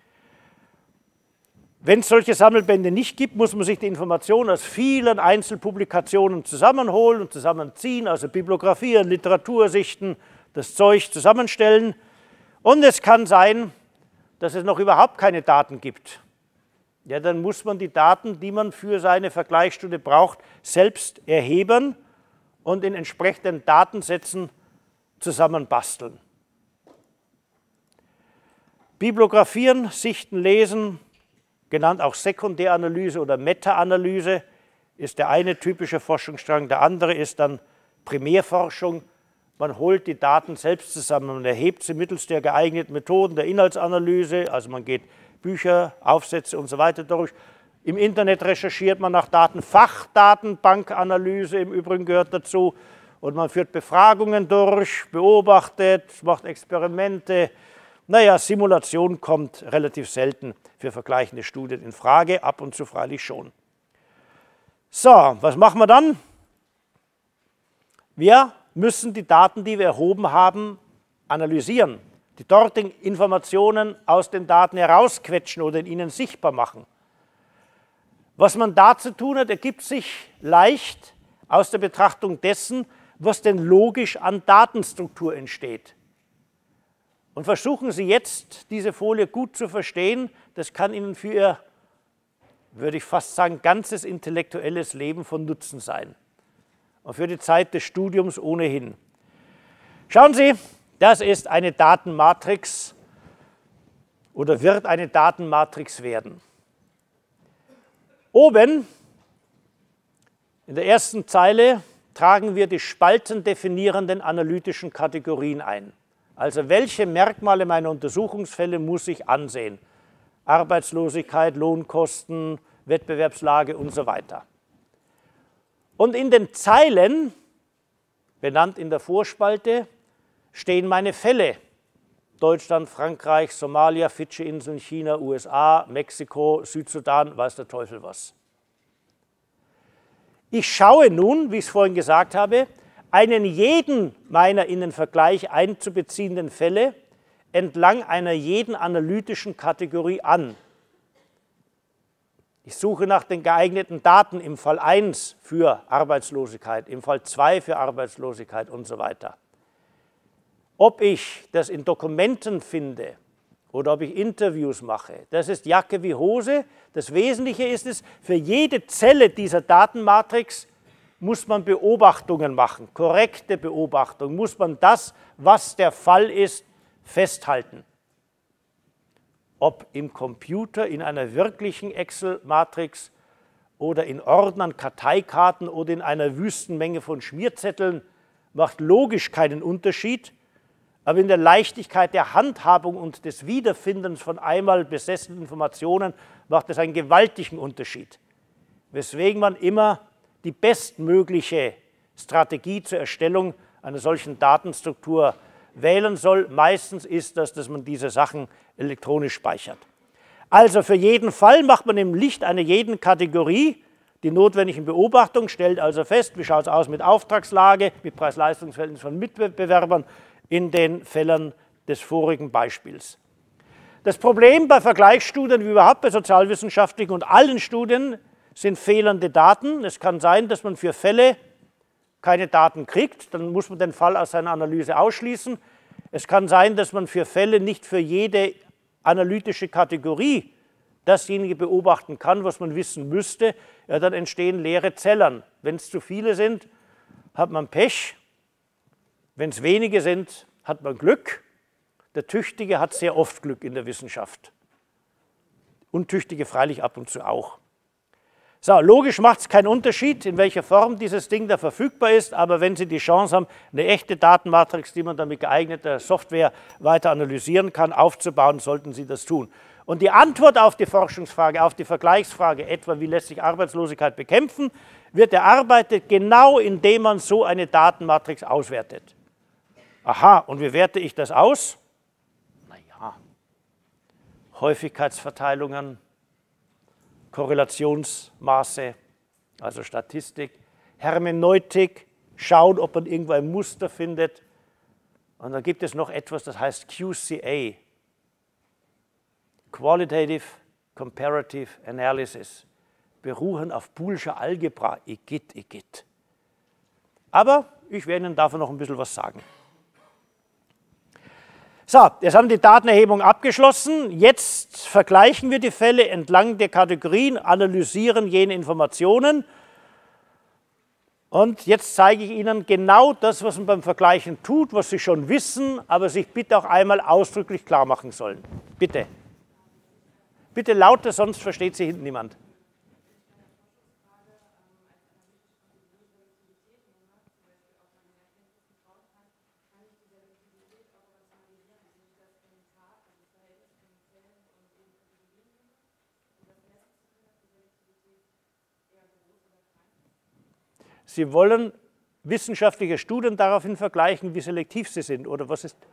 Wenn es solche Sammelbände nicht gibt, muss man sich die Informationen aus vielen Einzelpublikationen zusammenholen und zusammenziehen, also bibliografieren, Literatur sichten, das Zeug zusammenstellen. Und es kann sein, dass es noch überhaupt keine Daten gibt. Ja, dann muss man die Daten, die man für seine Vergleichsstudie braucht, selbst erheben und in entsprechenden Datensätzen zusammenbasteln. Bibliografieren, sichten, lesen, genannt auch Sekundäranalyse oder Meta-Analyse, ist der eine typische Forschungsstrang. Der andere ist dann Primärforschung. Man holt die Daten selbst zusammen und erhebt sie mittels der geeigneten Methoden der Inhaltsanalyse. Also man geht Bücher, Aufsätze und so weiter durch. Im Internet recherchiert man nach Daten. Fachdatenbankanalyse im Übrigen gehört dazu. Und man führt Befragungen durch, beobachtet, macht Experimente. Naja, Simulation kommt relativ selten für vergleichende Studien in Frage, ab und zu freilich schon. So, was machen wir dann? Wir müssen die Daten, die wir erhoben haben, analysieren, die dortigen Informationen aus den Daten herausquetschen oder in ihnen sichtbar machen. Was man da zu tun hat, ergibt sich leicht aus der Betrachtung dessen, was denn logisch an Datenstruktur entsteht. Und versuchen Sie jetzt, diese Folie gut zu verstehen. Das kann Ihnen für Ihr, würde ich fast sagen, ganzes intellektuelles Leben von Nutzen sein. Und für die Zeit des Studiums ohnehin. Schauen Sie, das ist eine Datenmatrix oder wird eine Datenmatrix werden. Oben in der ersten Zeile tragen wir die spaltendefinierenden analytischen Kategorien ein. Also welche Merkmale meiner Untersuchungsfälle muss ich ansehen? Arbeitslosigkeit, Lohnkosten, Wettbewerbslage und so weiter. Und in den Zeilen, benannt in der Vorspalte, stehen meine Fälle. Deutschland, Frankreich, Somalia, Fidschi-Inseln, China, USA, Mexiko, Südsudan, weiß der Teufel was. Ich schaue nun, wie ich es vorhin gesagt habe, einen jeden meiner in den Vergleich einzubeziehenden Fälle entlang einer jeden analytischen Kategorie an. Ich suche nach den geeigneten Daten im Fall 1 für Arbeitslosigkeit, im Fall 2 für Arbeitslosigkeit und so weiter. Ob ich das in Dokumenten finde oder ob ich Interviews mache, das ist Jacke wie Hose. Das Wesentliche ist es, für jede Zelle dieser Datenmatrix muss man Beobachtungen machen, korrekte Beobachtungen, muss man das, was der Fall ist, festhalten. Ob im Computer, in einer wirklichen Excel-Matrix oder in Ordnern, Karteikarten oder in einer Wüstenmenge von Schmierzetteln, macht logisch keinen Unterschied, aber in der Leichtigkeit der Handhabung und des Wiederfindens von einmal besessenen Informationen macht es einen gewaltigen Unterschied, weswegen man immer die bestmögliche Strategie zur Erstellung einer solchen Datenstruktur wählen soll. Meistens ist das, dass man diese Sachen elektronisch speichert. Also für jeden Fall macht man im Licht einer jeden Kategorie die notwendigen Beobachtungen, stellt also fest, wie schaut es aus mit Auftragslage, mit Preis-Leistungs-Verhältnis von Mitbewerbern in den Fällen des vorigen Beispiels. Das Problem bei Vergleichsstudien wie überhaupt bei sozialwissenschaftlichen und allen Studien sind fehlende Daten. Es kann sein, dass man für Fälle keine Daten kriegt, dann muss man den Fall aus seiner Analyse ausschließen. Es kann sein, dass man für Fälle nicht für jede analytische Kategorie dasjenige beobachten kann, was man wissen müsste. Ja, dann entstehen leere Zellen. Wenn es zu viele sind, hat man Pech. Wenn es wenige sind, hat man Glück. Der Tüchtige hat sehr oft Glück in der Wissenschaft. Untüchtige freilich ab und zu auch. So, logisch macht es keinen Unterschied, in welcher Form dieses Ding da verfügbar ist, aber wenn Sie die Chance haben, eine echte Datenmatrix, die man dann mit geeigneter Software weiter analysieren kann, aufzubauen, sollten Sie das tun. Und die Antwort auf die Forschungsfrage, auf die Vergleichsfrage, etwa wie lässt sich Arbeitslosigkeit bekämpfen, wird erarbeitet genau indem man so eine Datenmatrix auswertet. Aha, und wie werte ich das aus? Naja, Häufigkeitsverteilungen, Korrelationsmaße, also Statistik, Hermeneutik, schauen, ob man irgendwo ein Muster findet. Und dann gibt es noch etwas, das heißt QCA, Qualitative Comparative Analysis, beruhen auf Boolescher Algebra, Igitt. Aber ich werde Ihnen davon noch ein bisschen was sagen. So, jetzt haben wir die Datenerhebung abgeschlossen. Jetzt vergleichen wir die Fälle entlang der Kategorien, analysieren jene Informationen. Und jetzt zeige ich Ihnen genau das, was man beim Vergleichen tut, was Sie schon wissen, aber sich bitte auch einmal ausdrücklich klar machen sollen. Bitte. Bitte lauter, sonst versteht Sie hinten niemand. Sie wollen wissenschaftliche Studien daraufhin vergleichen, wie selektiv sie sind, oder was ist?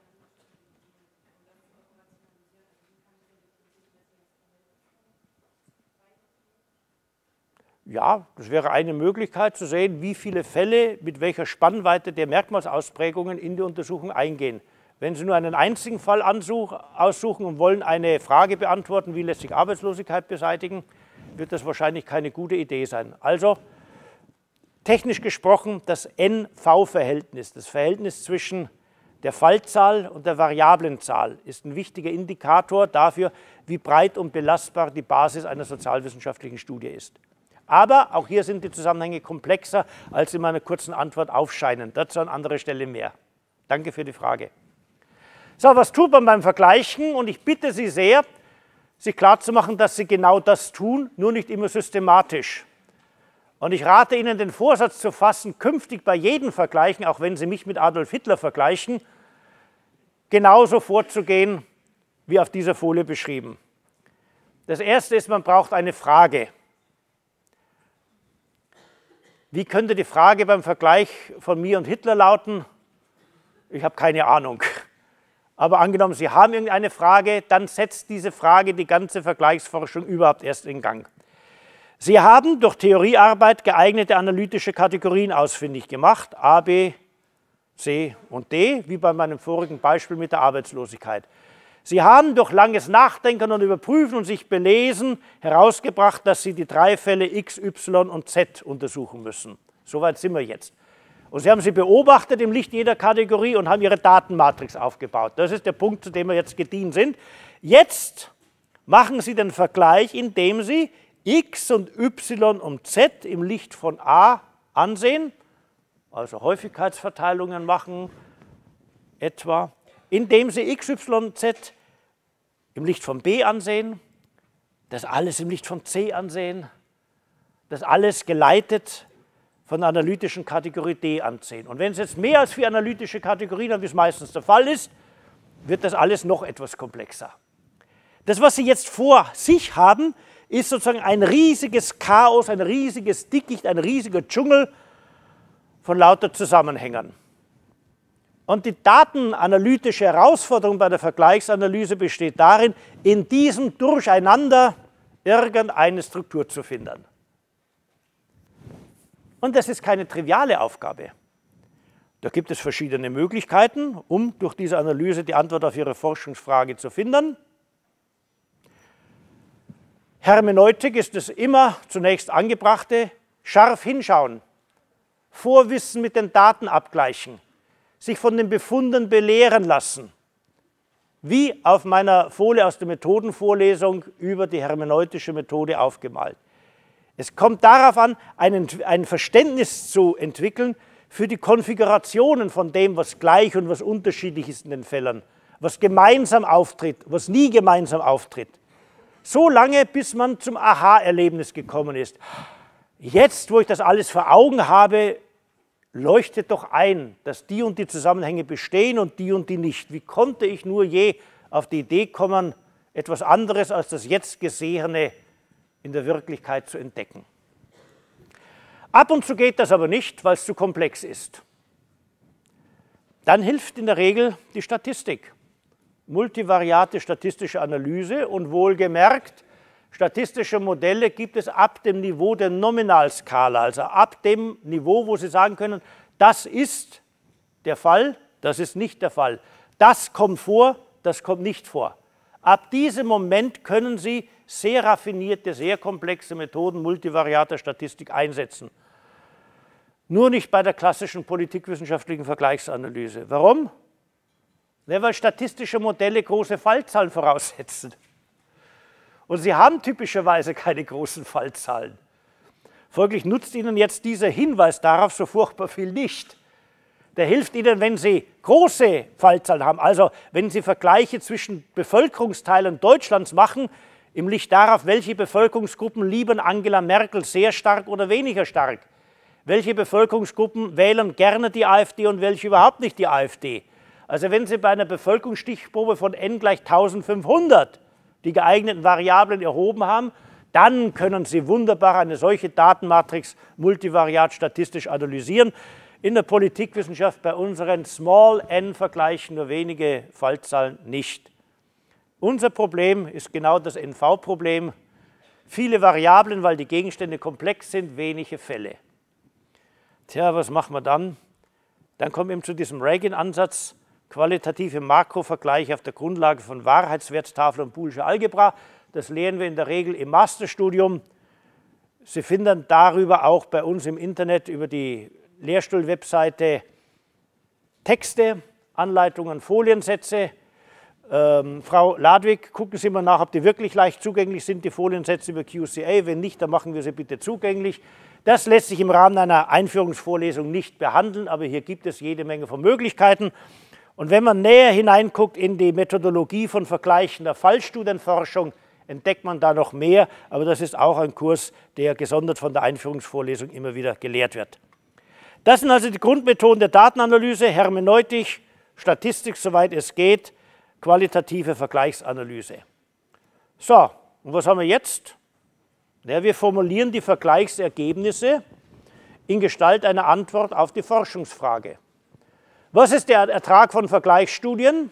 Ja, das wäre eine Möglichkeit zu sehen, wie viele Fälle mit welcher Spannweite der Merkmalsausprägungen in die Untersuchung eingehen. Wenn Sie nur einen einzigen Fall aussuchen und wollen eine Frage beantworten, wie lässt sich Arbeitslosigkeit beseitigen, wird das wahrscheinlich keine gute Idee sein. Also technisch gesprochen das NV-Verhältnis, das Verhältnis zwischen der Fallzahl und der Variablenzahl, ist ein wichtiger Indikator dafür, wie breit und belastbar die Basis einer sozialwissenschaftlichen Studie ist. Aber auch hier sind die Zusammenhänge komplexer, als in meiner kurzen Antwort aufscheinen. Dazu an anderer Stelle mehr. Danke für die Frage. So, was tut man beim Vergleichen? Und ich bitte Sie sehr, sich klarzumachen, dass Sie genau das tun, nur nicht immer systematisch. Und ich rate Ihnen, den Vorsatz zu fassen, künftig bei jedem Vergleichen, auch wenn Sie mich mit Adolf Hitler vergleichen, genauso vorzugehen, wie auf dieser Folie beschrieben. Das Erste ist, man braucht eine Frage. Wie könnte die Frage beim Vergleich von mir und Hitler lauten? Ich habe keine Ahnung. Aber angenommen, Sie haben irgendeine Frage, dann setzt diese Frage die ganze Vergleichsforschung überhaupt erst in Gang. Sie haben durch Theoriearbeit geeignete analytische Kategorien ausfindig gemacht, A, B, C und D, wie bei meinem vorigen Beispiel mit der Arbeitslosigkeit. Sie haben durch langes Nachdenken und Überprüfen und sich belesen herausgebracht, dass Sie die drei Fälle X, Y und Z untersuchen müssen. Soweit sind wir jetzt. Und Sie haben sie beobachtet im Licht jeder Kategorie und haben Ihre Datenmatrix aufgebaut. Das ist der Punkt, zu dem wir jetzt gediehen sind. Jetzt machen Sie den Vergleich, indem Sie X und Y und Z im Licht von A ansehen, also Häufigkeitsverteilungen machen, etwa, indem Sie X, Y und Z im Licht von B ansehen, das alles im Licht von C ansehen, das alles geleitet von der analytischen Kategorie D ansehen. Und wenn es jetzt mehr als 4 analytische Kategorien haben, wie es meistens der Fall ist, wird das alles noch etwas komplexer. Das, was Sie jetzt vor sich haben, ist sozusagen ein riesiges Chaos, ein riesiges Dickicht, ein riesiger Dschungel von lauter Zusammenhängen. Und die datenanalytische Herausforderung bei der Vergleichsanalyse besteht darin, in diesem Durcheinander irgendeine Struktur zu finden. Und das ist keine triviale Aufgabe. Da gibt es verschiedene Möglichkeiten, um durch diese Analyse die Antwort auf Ihre Forschungsfrage zu finden. Hermeneutik ist das immer zunächst angebrachte, scharf hinschauen, Vorwissen mit den Daten abgleichen, sich von den Befunden belehren lassen, wie auf meiner Folie aus der Methodenvorlesung über die hermeneutische Methode aufgemalt. Es kommt darauf an, ein Verständnis zu entwickeln für die Konfigurationen von dem, was gleich und was unterschiedlich ist in den Fällen, was gemeinsam auftritt, was nie gemeinsam auftritt. So lange, bis man zum Aha-Erlebnis gekommen ist. Jetzt, wo ich das alles vor Augen habe, leuchtet doch ein, dass die und die Zusammenhänge bestehen und die nicht. Wie konnte ich nur je auf die Idee kommen, etwas anderes als das jetzt Gesehene in der Wirklichkeit zu entdecken? Ab und zu geht das aber nicht, weil es zu komplex ist. Dann hilft in der Regel die Statistik. Multivariate statistische Analyse und wohlgemerkt, statistische Modelle gibt es ab dem Niveau der Nominalskala, also ab dem Niveau, wo Sie sagen können, das ist der Fall, das ist nicht der Fall. Das kommt vor, das kommt nicht vor. Ab diesem Moment können Sie sehr raffinierte, sehr komplexe Methoden multivariater Statistik einsetzen. Nur nicht bei der klassischen politikwissenschaftlichen Vergleichsanalyse. Warum? Ja, weil statistische Modelle große Fallzahlen voraussetzen. Und sie haben typischerweise keine großen Fallzahlen. Folglich nutzt Ihnen jetzt dieser Hinweis darauf so furchtbar viel nicht. Der hilft Ihnen, wenn Sie große Fallzahlen haben, also wenn Sie Vergleiche zwischen Bevölkerungsteilen Deutschlands machen, im Licht darauf, welche Bevölkerungsgruppen lieben Angela Merkel sehr stark oder weniger stark. Welche Bevölkerungsgruppen wählen gerne die AfD und welche überhaupt nicht die AfD. Also wenn Sie bei einer Bevölkerungsstichprobe von n gleich 1500 die geeigneten Variablen erhoben haben, dann können Sie wunderbar eine solche Datenmatrix multivariat statistisch analysieren. In der Politikwissenschaft bei unseren Small-n-Vergleichen nur wenige Fallzahlen nicht. Unser Problem ist genau das NV-Problem. Viele Variablen, weil die Gegenstände komplex sind, wenige Fälle. Tja, was machen wir dann? Dann kommen wir eben zu diesem Reagan-Ansatz, qualitative Makrovergleiche auf der Grundlage von Wahrheitswertstafel und Boolesche Algebra. Das lehren wir in der Regel im Masterstudium. Sie finden darüber auch bei uns im Internet über die Lehrstuhl-Webseite Texte, Anleitungen, Foliensätze. Frau Ladwig, gucken Sie mal nach, ob die wirklich leicht zugänglich sind, die Foliensätze über QCA. Wenn nicht, dann machen wir sie bitte zugänglich. Das lässt sich im Rahmen einer Einführungsvorlesung nicht behandeln, aber hier gibt es jede Menge von Möglichkeiten. Und wenn man näher hineinguckt in die Methodologie von vergleichender Fallstudienforschung, entdeckt man da noch mehr, aber das ist auch ein Kurs, der gesondert von der Einführungsvorlesung immer wieder gelehrt wird. Das sind also die Grundmethoden der Datenanalyse, Hermeneutik, Statistik, soweit es geht, qualitative Vergleichsanalyse. So, und was haben wir jetzt? Ja, wir formulieren die Vergleichsergebnisse in Gestalt einer Antwort auf die Forschungsfrage. Was ist der Ertrag von Vergleichsstudien?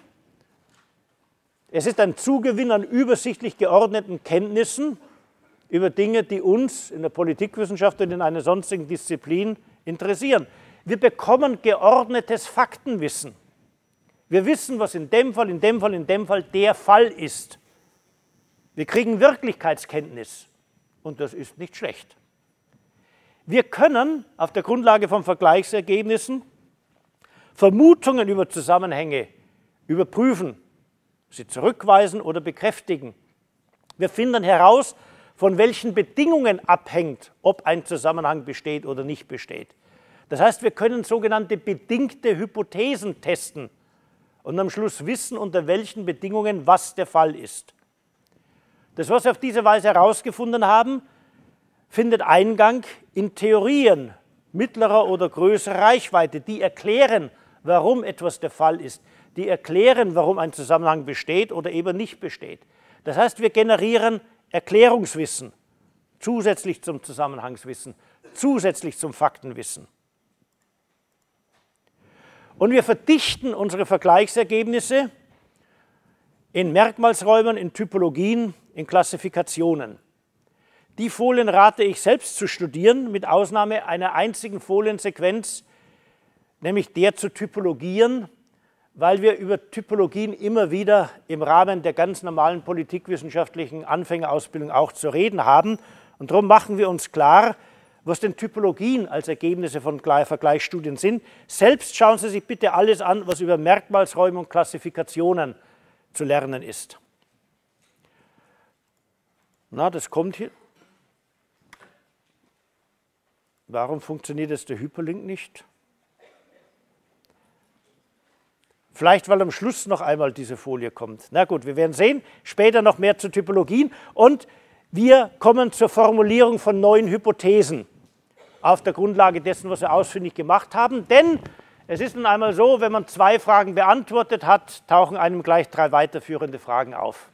Es ist ein Zugewinn an übersichtlich geordneten Kenntnissen über Dinge, die uns in der Politikwissenschaft und in einer sonstigen Disziplin interessieren. Wir bekommen geordnetes Faktenwissen. Wir wissen, was in dem Fall, in dem Fall, in dem Fall der Fall ist. Wir kriegen Wirklichkeitskenntnis und das ist nicht schlecht. Wir können auf der Grundlage von Vergleichsergebnissen Vermutungen über Zusammenhänge überprüfen, sie zurückweisen oder bekräftigen. Wir finden heraus, von welchen Bedingungen abhängt, ob ein Zusammenhang besteht oder nicht besteht. Das heißt, wir können sogenannte bedingte Hypothesen testen und am Schluss wissen, unter welchen Bedingungen was der Fall ist. Das, was wir auf diese Weise herausgefunden haben, findet Eingang in Theorien mittlerer oder größerer Reichweite, die erklären, warum etwas der Fall ist, die erklären, warum ein Zusammenhang besteht oder eben nicht besteht. Das heißt, wir generieren Erklärungswissen, zusätzlich zum Zusammenhangswissen, zusätzlich zum Faktenwissen. Und wir verdichten unsere Vergleichsergebnisse in Merkmalsräumen, in Typologien, in Klassifikationen. Die Folien rate ich selbst zu studieren, mit Ausnahme einer einzigen Foliensequenz, nämlich der zu Typologieren, weil wir über Typologien immer wieder im Rahmen der ganz normalen politikwissenschaftlichen Anfängerausbildung auch zu reden haben. Und darum machen wir uns klar, was denn Typologien als Ergebnisse von Vergleichsstudien sind. Selbst schauen Sie sich bitte alles an, was über Merkmalsräume und Klassifikationen zu lernen ist. Na, das kommt hier. Warum funktioniert jetzt der Hyperlink nicht? Vielleicht, weil am Schluss noch einmal diese Folie kommt. Na gut, wir werden sehen, später noch mehr zu Typologien. Und wir kommen zur Formulierung von neuen Hypothesen auf der Grundlage dessen, was wir ausfindig gemacht haben. Denn es ist nun einmal so, wenn man 2 Fragen beantwortet hat, tauchen einem gleich 3 weiterführende Fragen auf.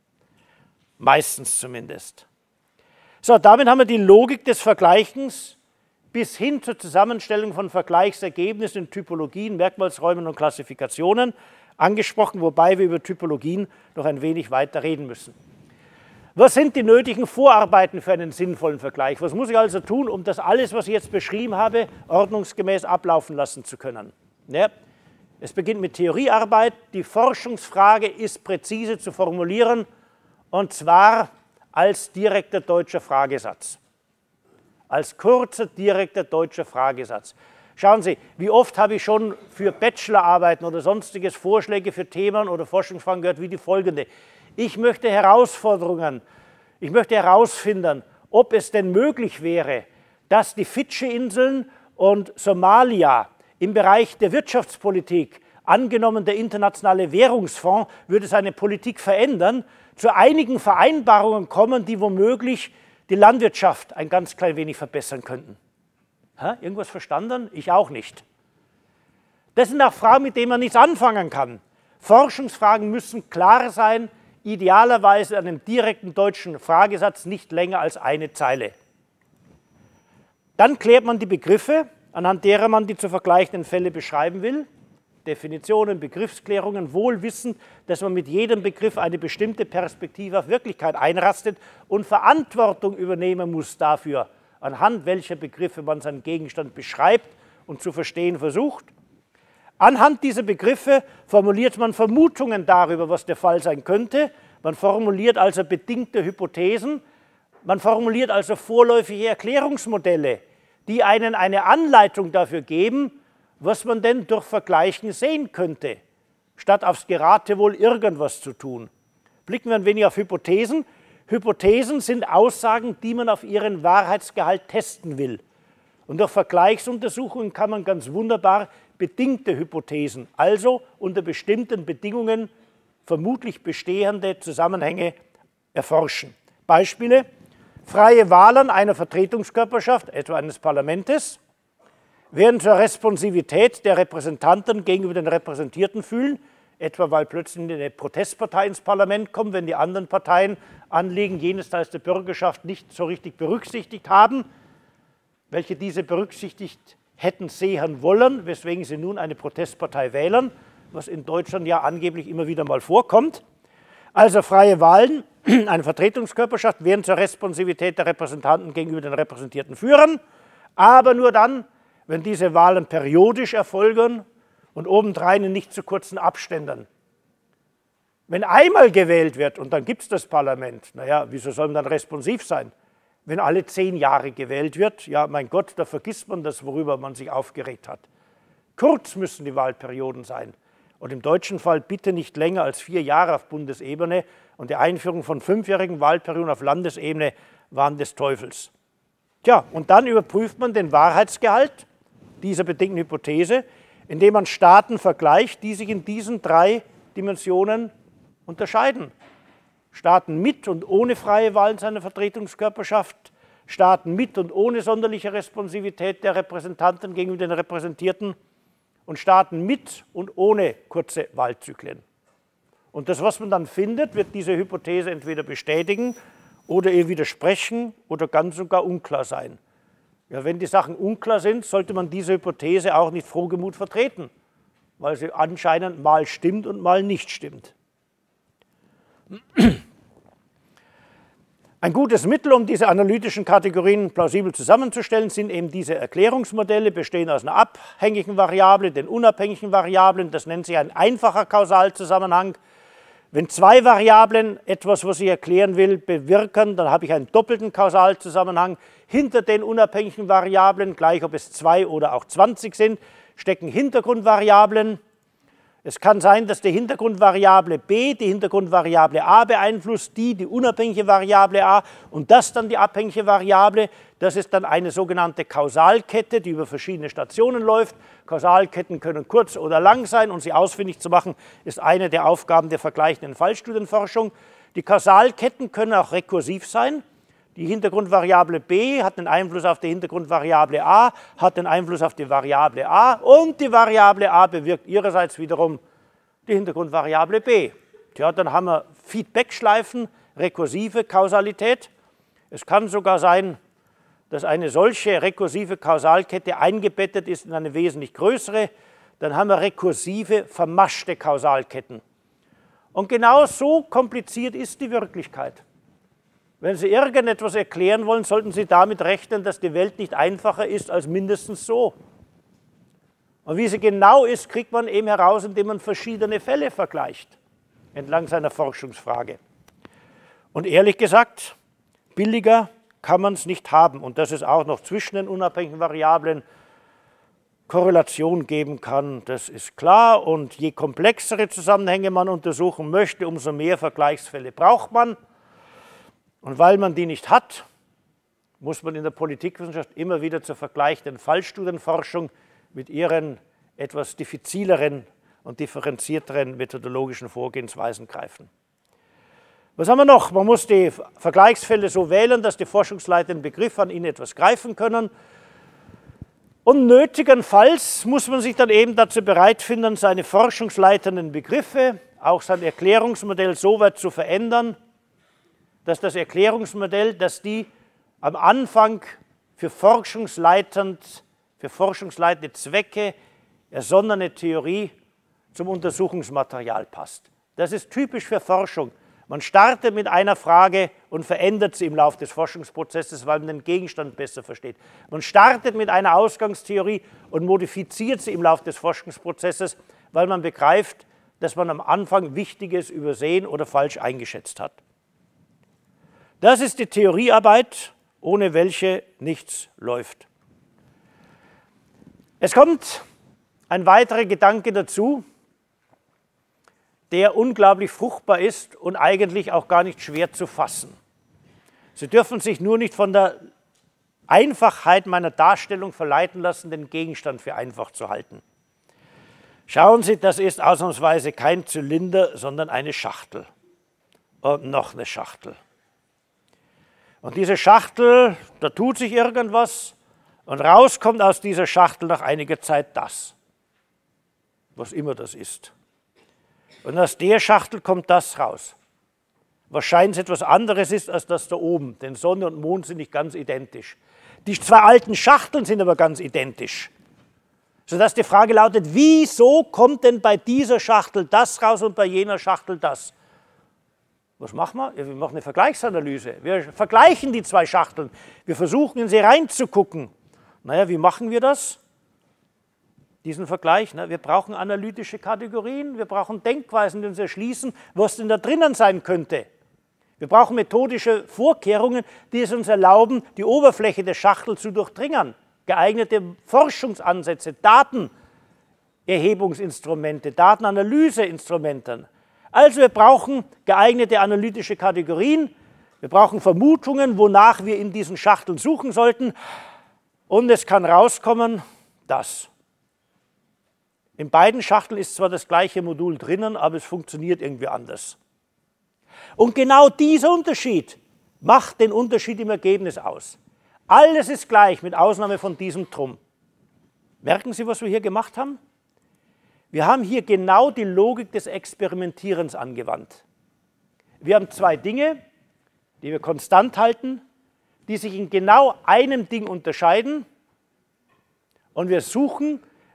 Meistens zumindest. So, damit haben wir die Logik des Vergleichens bis hin zur Zusammenstellung von Vergleichsergebnissen in Typologien, Merkmalsräumen und Klassifikationen angesprochen, wobei wir über Typologien noch ein wenig weiter reden müssen. Was sind die nötigen Vorarbeiten für einen sinnvollen Vergleich? Was muss ich also tun, um das alles, was ich jetzt beschrieben habe, ordnungsgemäß ablaufen lassen zu können? Ja, es beginnt mit Theoriearbeit. Die Forschungsfrage ist präzise zu formulieren, und zwar als direkter deutscher Fragesatz. Als kurzer, direkter deutscher Fragesatz. Schauen Sie, wie oft habe ich schon für Bachelorarbeiten oder sonstiges Vorschläge für Themen oder Forschungsfragen gehört, wie die folgende. Ich möchte Herausforderungen, ich möchte herausfinden, ob es denn möglich wäre, dass die Fidschi-Inseln und Somalia im Bereich der Wirtschaftspolitik, angenommen der Internationale Währungsfonds würde seine Politik verändern, zu einigen Vereinbarungen kommen, die womöglich die Landwirtschaft ein ganz klein wenig verbessern könnten. Irgendwas verstanden? Ich auch nicht. Das sind auch Fragen, mit denen man nichts anfangen kann. Forschungsfragen müssen klar sein, idealerweise an einem direkten deutschen Fragesatz nicht länger als eine Zeile. Dann klärt man die Begriffe, anhand derer man die zu vergleichenden Fälle beschreiben will. Definitionen, Begriffsklärungen, wohl wissend, dass man mit jedem Begriff eine bestimmte Perspektive auf Wirklichkeit einrastet und Verantwortung übernehmen muss dafür, anhand welcher Begriffe man seinen Gegenstand beschreibt und zu verstehen versucht. Anhand dieser Begriffe formuliert man Vermutungen darüber, was der Fall sein könnte. Man formuliert also bedingte Hypothesen, man formuliert also vorläufige Erklärungsmodelle, die einen eine Anleitung dafür geben, was man denn durch Vergleichen sehen könnte, statt aufs Geratewohl irgendwas zu tun. Blicken wir ein wenig auf Hypothesen. Hypothesen sind Aussagen, die man auf ihren Wahrheitsgehalt testen will. Und durch Vergleichsuntersuchungen kann man ganz wunderbar bedingte Hypothesen, also unter bestimmten Bedingungen vermutlich bestehende Zusammenhänge erforschen. Beispiele: freie Wahlen einer Vertretungskörperschaft, etwa eines Parlaments, werden zur Responsivität der Repräsentanten gegenüber den Repräsentierten fühlen, etwa weil plötzlich eine Protestpartei ins Parlament kommt, wenn die anderen Parteien Anliegen jenes Teils der Bürgerschaft nicht so richtig berücksichtigt haben, welche diese berücksichtigt hätten sehen wollen, weswegen sie nun eine Protestpartei wählen, was in Deutschland ja angeblich immer wieder mal vorkommt. Also freie Wahlen einer Vertretungskörperschaft werden zur Responsivität der Repräsentanten gegenüber den Repräsentierten führen, aber nur dann, wenn diese Wahlen periodisch erfolgen und obendrein in nicht zu kurzen Abständen. Wenn einmal gewählt wird und dann gibt es das Parlament, naja, wieso soll man dann responsiv sein? Wenn alle 10 Jahre gewählt wird, ja, mein Gott, da vergisst man das, worüber man sich aufgeregt hat. Kurz müssen die Wahlperioden sein. Und im deutschen Fall bitte nicht länger als 4 Jahre auf Bundesebene. Und die Einführung von 5-jährigen Wahlperioden auf Landesebene waren des Teufels. Tja, und dann überprüft man den Wahrheitsgehalt dieser bedingten Hypothese, indem man Staaten vergleicht, die sich in diesen 3 Dimensionen unterscheiden. Staaten mit und ohne freie Wahlen seiner Vertretungskörperschaft, Staaten mit und ohne sonderliche Responsivität der Repräsentanten gegenüber den Repräsentierten und Staaten mit und ohne kurze Wahlzyklen. Und das, was man dann findet, wird diese Hypothese entweder bestätigen oder ihr widersprechen oder ganz sogar unklar sein. Ja, wenn die Sachen unklar sind, sollte man diese Hypothese auch nicht frohgemut vertreten. weil sie anscheinend mal stimmt und mal nicht stimmt. Ein gutes Mittel, um diese analytischen Kategorien plausibel zusammenzustellen, sind eben diese Erklärungsmodelle, bestehen aus einer abhängigen Variable, den unabhängigen Variablen. Das nennt sich ein einfacher Kausalzusammenhang. Wenn zwei Variablen etwas, was ich erklären will, bewirken, dann habe ich einen doppelten Kausalzusammenhang. Hinter den unabhängigen Variablen, gleich ob es 2 oder auch 20 sind, stecken Hintergrundvariablen. Es kann sein, dass die Hintergrundvariable b die Hintergrundvariable a beeinflusst, die unabhängige Variable a und das dann die abhängige Variable. Das ist dann eine sogenannte Kausalkette, die über verschiedene Stationen läuft. Kausalketten können kurz oder lang sein und sie ausfindig zu machen, ist eine der Aufgaben der vergleichenden Fallstudienforschung. Die Kausalketten können auch rekursiv sein. Die Hintergrundvariable b hat einen Einfluss auf die Hintergrundvariable a, hat einen Einfluss auf die Variable a und die Variable a bewirkt ihrerseits wiederum die Hintergrundvariable b. Tja, dann haben wir Feedbackschleifen, rekursive Kausalität. Es kann sogar sein, dass eine solche rekursive Kausalkette eingebettet ist in eine wesentlich größere. Dann haben wir rekursive, vermaschte Kausalketten. Und genau so kompliziert ist die Wirklichkeit. Wenn Sie irgendetwas erklären wollen, sollten Sie damit rechnen, dass die Welt nicht einfacher ist als mindestens so. Und wie sie genau ist, kriegt man eben heraus, indem man verschiedene Fälle vergleicht, entlang seiner Forschungsfrage. Und ehrlich gesagt, billiger kann man es nicht haben. Und dass es auch noch zwischen den unabhängigen Variablen Korrelation geben kann, das ist klar. Und je komplexere Zusammenhänge man untersuchen möchte, umso mehr Vergleichsfälle braucht man. Und weil man die nicht hat, muss man in der Politikwissenschaft immer wieder zur vergleichenden Fallstudienforschung mit ihren etwas diffizileren und differenzierteren methodologischen Vorgehensweisen greifen. Was haben wir noch? Man muss die Vergleichsfälle so wählen, dass die Forschungsleiter den Begriff an ihnen etwas greifen können. Und nötigenfalls muss man sich dann eben dazu bereit finden, seine forschungsleitenden Begriffe, auch sein Erklärungsmodell so weit zu verändern, dass das Erklärungsmodell, dass die am Anfang für forschungsleitende Zwecke ersonnene Theorie zum Untersuchungsmaterial passt. Das ist typisch für Forschung. Man startet mit einer Frage und verändert sie im Laufe des Forschungsprozesses, weil man den Gegenstand besser versteht. Man startet mit einer Ausgangstheorie und modifiziert sie im Laufe des Forschungsprozesses, weil man begreift, dass man am Anfang Wichtiges übersehen oder falsch eingeschätzt hat. Das ist die Theoriearbeit, ohne welche nichts läuft. Es kommt ein weiterer Gedanke dazu, der unglaublich fruchtbar ist und eigentlich auch gar nicht schwer zu fassen. Sie dürfen sich nur nicht von der Einfachheit meiner Darstellung verleiten lassen, den Gegenstand für einfach zu halten. Schauen Sie, das ist ausnahmsweise kein Zylinder, sondern eine Schachtel. Und noch eine Schachtel. Und diese Schachtel, da tut sich irgendwas und rauskommt aus dieser Schachtel nach einiger Zeit das, was immer das ist. Und aus der Schachtel kommt das raus. Wahrscheinlich etwas anderes ist als das da oben, denn Sonne und Mond sind nicht ganz identisch. Die zwei alten Schachteln sind aber ganz identisch. Sodass die Frage lautet, wieso kommt denn bei dieser Schachtel das raus und bei jener Schachtel das? Was machen wir? Ja, wir machen eine Vergleichsanalyse. Wir vergleichen die zwei Schachteln. Wir versuchen, in sie reinzugucken. Naja, wie machen wir das? Diesen Vergleich. Wir brauchen analytische Kategorien, wir brauchen Denkweisen, die uns erschließen, was denn da drinnen sein könnte. Wir brauchen methodische Vorkehrungen, die es uns erlauben, die Oberfläche der Schachtel zu durchdringen. Geeignete Forschungsansätze, Datenerhebungsinstrumente, Datenanalyseinstrumente. Also wir brauchen geeignete analytische Kategorien, wir brauchen Vermutungen, wonach wir in diesen Schachteln suchen sollten und es kann rauskommen, das. In beiden Schachteln ist zwar das gleiche Modul drinnen, aber es funktioniert irgendwie anders. Und genau dieser Unterschied macht den Unterschied im Ergebnis aus. Alles ist gleich, mit Ausnahme von diesem Drum. Merken Sie, was wir hier gemacht haben? Wir haben hier genau die Logik des Experimentierens angewandt. Wir haben zwei Dinge, die wir konstant halten, die sich in genau einem Ding unterscheiden und wir suchen,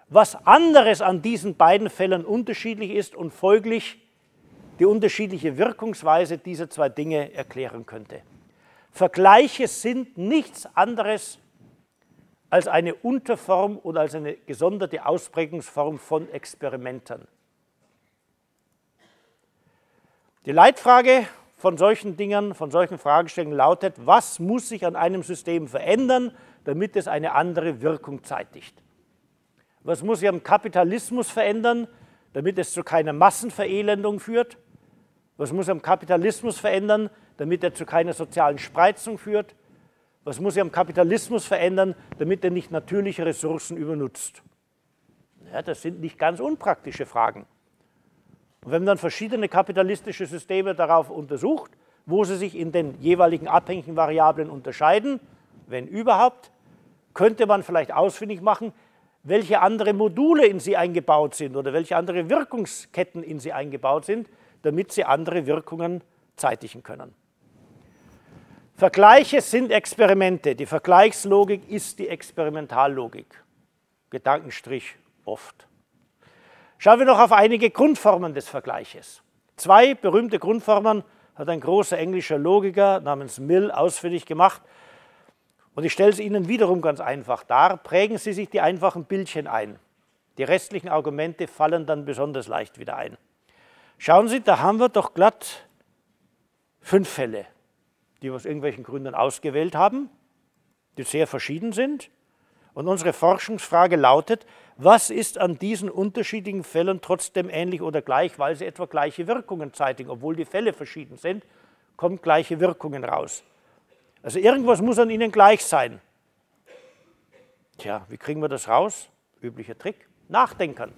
was anderes an diesen beiden Fällen unterschiedlich ist und folglich die unterschiedliche Wirkungsweise dieser zwei Dinge erklären könnte. Vergleiche sind nichts anderes als eine Unterform oder als eine gesonderte Ausprägungsform von Experimenten. Die Leitfrage von solchen Dingen, von solchen Fragestellungen lautet, was muss sich an einem System verändern, damit es eine andere Wirkung zeitigt? Was muss sich am Kapitalismus verändern, damit es zu keiner Massenverelendung führt? Was muss am Kapitalismus verändern, damit er zu keiner sozialen Spreizung führt? Was muss sich am Kapitalismus verändern, damit er nicht natürliche Ressourcen übernutzt? Ja, das sind nicht ganz unpraktische Fragen. Und wenn man dann verschiedene kapitalistische Systeme darauf untersucht, wo sie sich in den jeweiligen abhängigen Variablen unterscheiden, wenn überhaupt, könnte man vielleicht ausfindig machen, welche andere Module in sie eingebaut sind oder welche andere Wirkungsketten in sie eingebaut sind, damit sie andere Wirkungen zeitigen können. Vergleiche sind Experimente. Die Vergleichslogik ist die Experimentallogik. Gedankenstrich oft. Schauen wir noch auf einige Grundformen des Vergleiches. Zwei berühmte Grundformen hat ein großer englischer Logiker namens Mill ausfindig gemacht. Und ich stelle es Ihnen wiederum ganz einfach dar. Prägen Sie sich die einfachen Bildchen ein. Die restlichen Argumente fallen dann besonders leicht wieder ein. Schauen Sie, da haben wir doch glatt 5 Fälle, die wir aus irgendwelchen Gründen ausgewählt haben, die sehr verschieden sind. Und unsere Forschungsfrage lautet, was ist an diesen unterschiedlichen Fällen trotzdem ähnlich oder gleich, weil sie etwa gleiche Wirkungen zeitigen. Obwohl die Fälle verschieden sind, kommen gleiche Wirkungen raus. Also irgendwas muss an ihnen gleich sein. Tja, wie kriegen wir das raus? Üblicher Trick, nachdenken.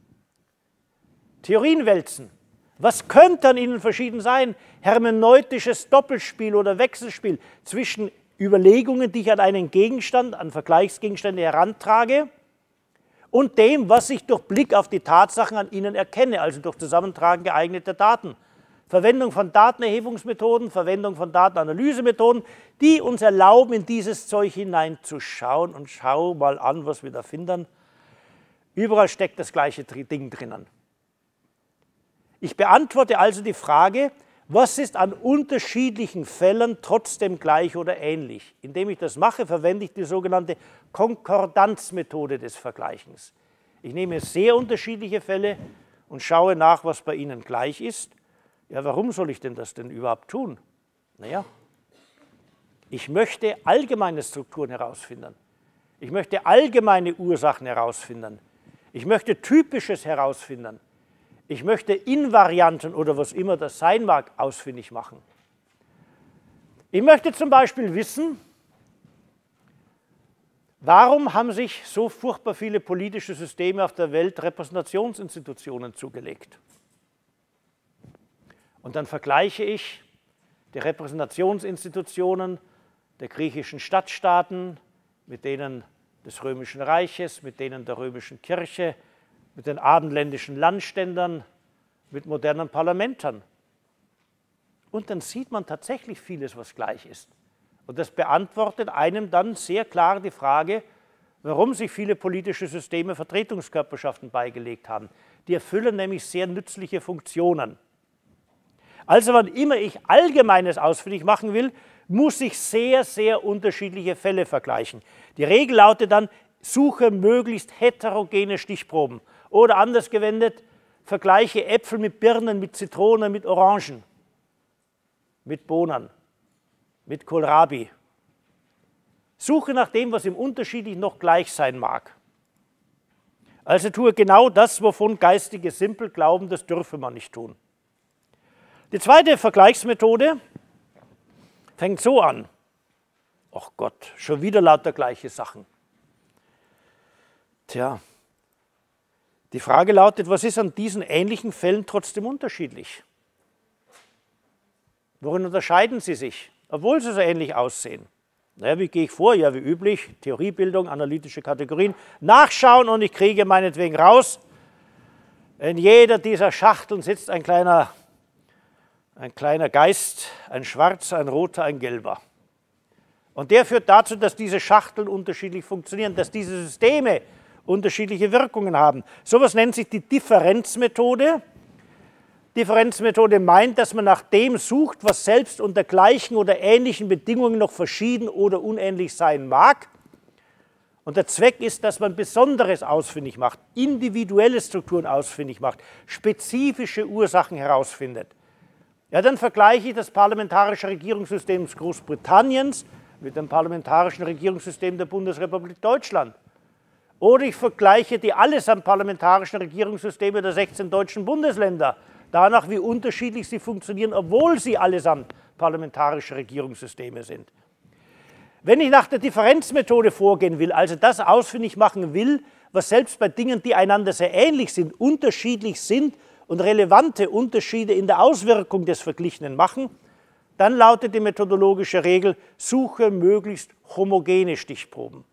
Theorien wälzen. Was könnte an ihnen verschieden sein? Hermeneutisches Doppelspiel oder Wechselspiel zwischen Überlegungen, die ich an einen Gegenstand, an Vergleichsgegenstände herantrage und dem, was ich durch Blick auf die Tatsachen an ihnen erkenne, also durch Zusammentragen geeigneter Daten. Verwendung von Datenerhebungsmethoden, Verwendung von Datenanalysemethoden, die uns erlauben, in dieses Zeug hineinzuschauen und schau mal an, was wir da finden. Überall steckt das gleiche Ding drinnen. Ich beantworte also die Frage, was ist an unterschiedlichen Fällen trotzdem gleich oder ähnlich? Indem ich das mache, verwende ich die sogenannte Konkordanzmethode des Vergleichens. Ich nehme sehr unterschiedliche Fälle und schaue nach, was bei ihnen gleich ist. Ja, warum soll ich denn das denn überhaupt tun? Naja, ich möchte allgemeine Strukturen herausfinden. Ich möchte allgemeine Ursachen herausfinden. Ich möchte Typisches herausfinden. Ich möchte Invarianten oder was immer das sein mag, ausfindig machen. Ich möchte zum Beispiel wissen, warum haben sich so furchtbar viele politische Systeme auf der Welt Repräsentationsinstitutionen zugelegt? Und dann vergleiche ich die Repräsentationsinstitutionen der griechischen Stadtstaaten mit denen des Römischen Reiches, mit denen der römischen Kirche, mit den abendländischen Landständern, mit modernen Parlamenten. Und dann sieht man tatsächlich vieles, was gleich ist. Und das beantwortet einem dann sehr klar die Frage, warum sich viele politische Systeme Vertretungskörperschaften beigelegt haben. Die erfüllen nämlich sehr nützliche Funktionen. Also wann immer ich Allgemeines ausfindig machen will, muss ich sehr, sehr unterschiedliche Fälle vergleichen. Die Regel lautet dann, suche möglichst heterogene Stichproben. Oder anders gewendet, vergleiche Äpfel mit Birnen, mit Zitronen, mit Orangen, mit Bohnen, mit Kohlrabi. Suche nach dem, was im Unterschiedlichen noch gleich sein mag. Also tue genau das, wovon Geistige simpel glauben, das dürfe man nicht tun. Die zweite Vergleichsmethode fängt so an. Ach Gott, schon wieder lauter gleiche Sachen. Tja, die Frage lautet, was ist an diesen ähnlichen Fällen trotzdem unterschiedlich? Worin unterscheiden sie sich, obwohl sie so ähnlich aussehen? Naja, wie gehe ich vor? Ja, wie üblich, Theoriebildung, analytische Kategorien, nachschauen und ich kriege meinetwegen raus, in jeder dieser Schachteln sitzt ein kleiner Geist, ein schwarzer, ein roter, ein gelber. Und der führt dazu, dass diese Schachteln unterschiedlich funktionieren, dass diese Systeme unterschiedliche Wirkungen haben. Sowas nennt sich die Differenzmethode. Differenzmethode meint, dass man nach dem sucht, was selbst unter gleichen oder ähnlichen Bedingungen noch verschieden oder unähnlich sein mag. Und der Zweck ist, dass man Besonderes ausfindig macht, individuelle Strukturen ausfindig macht, spezifische Ursachen herausfindet. Ja, dann vergleiche ich das parlamentarische Regierungssystem Großbritanniens mit dem parlamentarischen Regierungssystem der Bundesrepublik Deutschland. Oder ich vergleiche die allesamt parlamentarischen Regierungssysteme der 16 deutschen Bundesländer, danach, wie unterschiedlich sie funktionieren, obwohl sie allesamt parlamentarische Regierungssysteme sind. Wenn ich nach der Differenzmethode vorgehen will, also das ausfindig machen will, was selbst bei Dingen, die einander sehr ähnlich sind, unterschiedlich sind und relevante Unterschiede in der Auswirkung des Verglichenen machen, dann lautet die methodologische Regel, suche möglichst homogene Stichproben.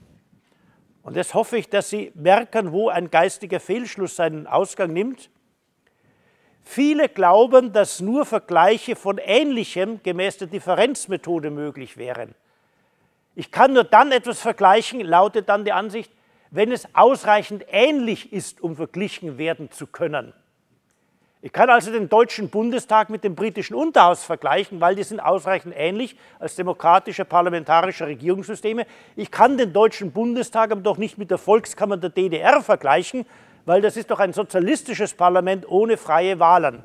Und jetzt hoffe ich, dass Sie merken, wo ein geistiger Fehlschluss seinen Ausgang nimmt. Viele glauben, dass nur Vergleiche von Ähnlichem gemäß der Differenzmethode möglich wären. Ich kann nur dann etwas vergleichen, lautet dann die Ansicht, wenn es ausreichend ähnlich ist, um verglichen werden zu können. Ich kann also den Deutschen Bundestag mit dem britischen Unterhaus vergleichen, weil die sind ausreichend ähnlich als demokratische parlamentarische Regierungssysteme. Ich kann den Deutschen Bundestag aber doch nicht mit der Volkskammer der DDR vergleichen, weil das ist doch ein sozialistisches Parlament ohne freie Wahlen.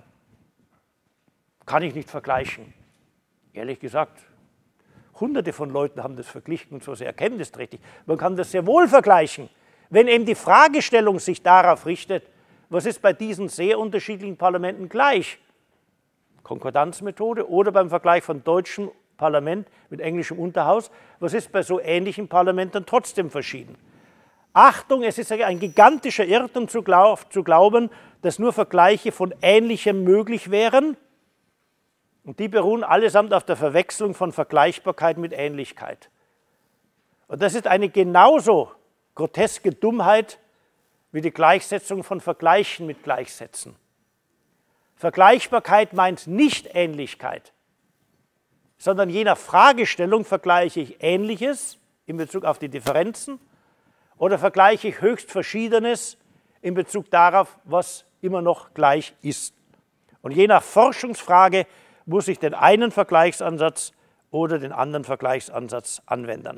Kann ich nicht vergleichen. Ehrlich gesagt, Hunderte von Leuten haben das verglichen und so sehr erkenntnisträchtig. Man kann das sehr wohl vergleichen, wenn eben die Fragestellung sich darauf richtet, was ist bei diesen sehr unterschiedlichen Parlamenten gleich? Konkordanzmethode oder beim Vergleich von deutschem Parlament mit englischem Unterhaus, was ist bei so ähnlichen Parlamenten trotzdem verschieden? Achtung, es ist ein gigantischer Irrtum zu glauben, dass nur Vergleiche von Ähnlichem möglich wären. Und die beruhen allesamt auf der Verwechslung von Vergleichbarkeit mit Ähnlichkeit. Und das ist eine genauso groteske Dummheit wie die Gleichsetzung von Vergleichen mit Gleichsetzen. Vergleichbarkeit meint nicht Ähnlichkeit, sondern je nach Fragestellung vergleiche ich Ähnliches in Bezug auf die Differenzen oder vergleiche ich höchst Verschiedenes in Bezug darauf, was immer noch gleich ist. Und je nach Forschungsfrage muss ich den einen Vergleichsansatz oder den anderen Vergleichsansatz anwenden.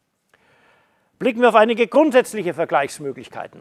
Blicken wir auf einige grundsätzliche Vergleichsmöglichkeiten.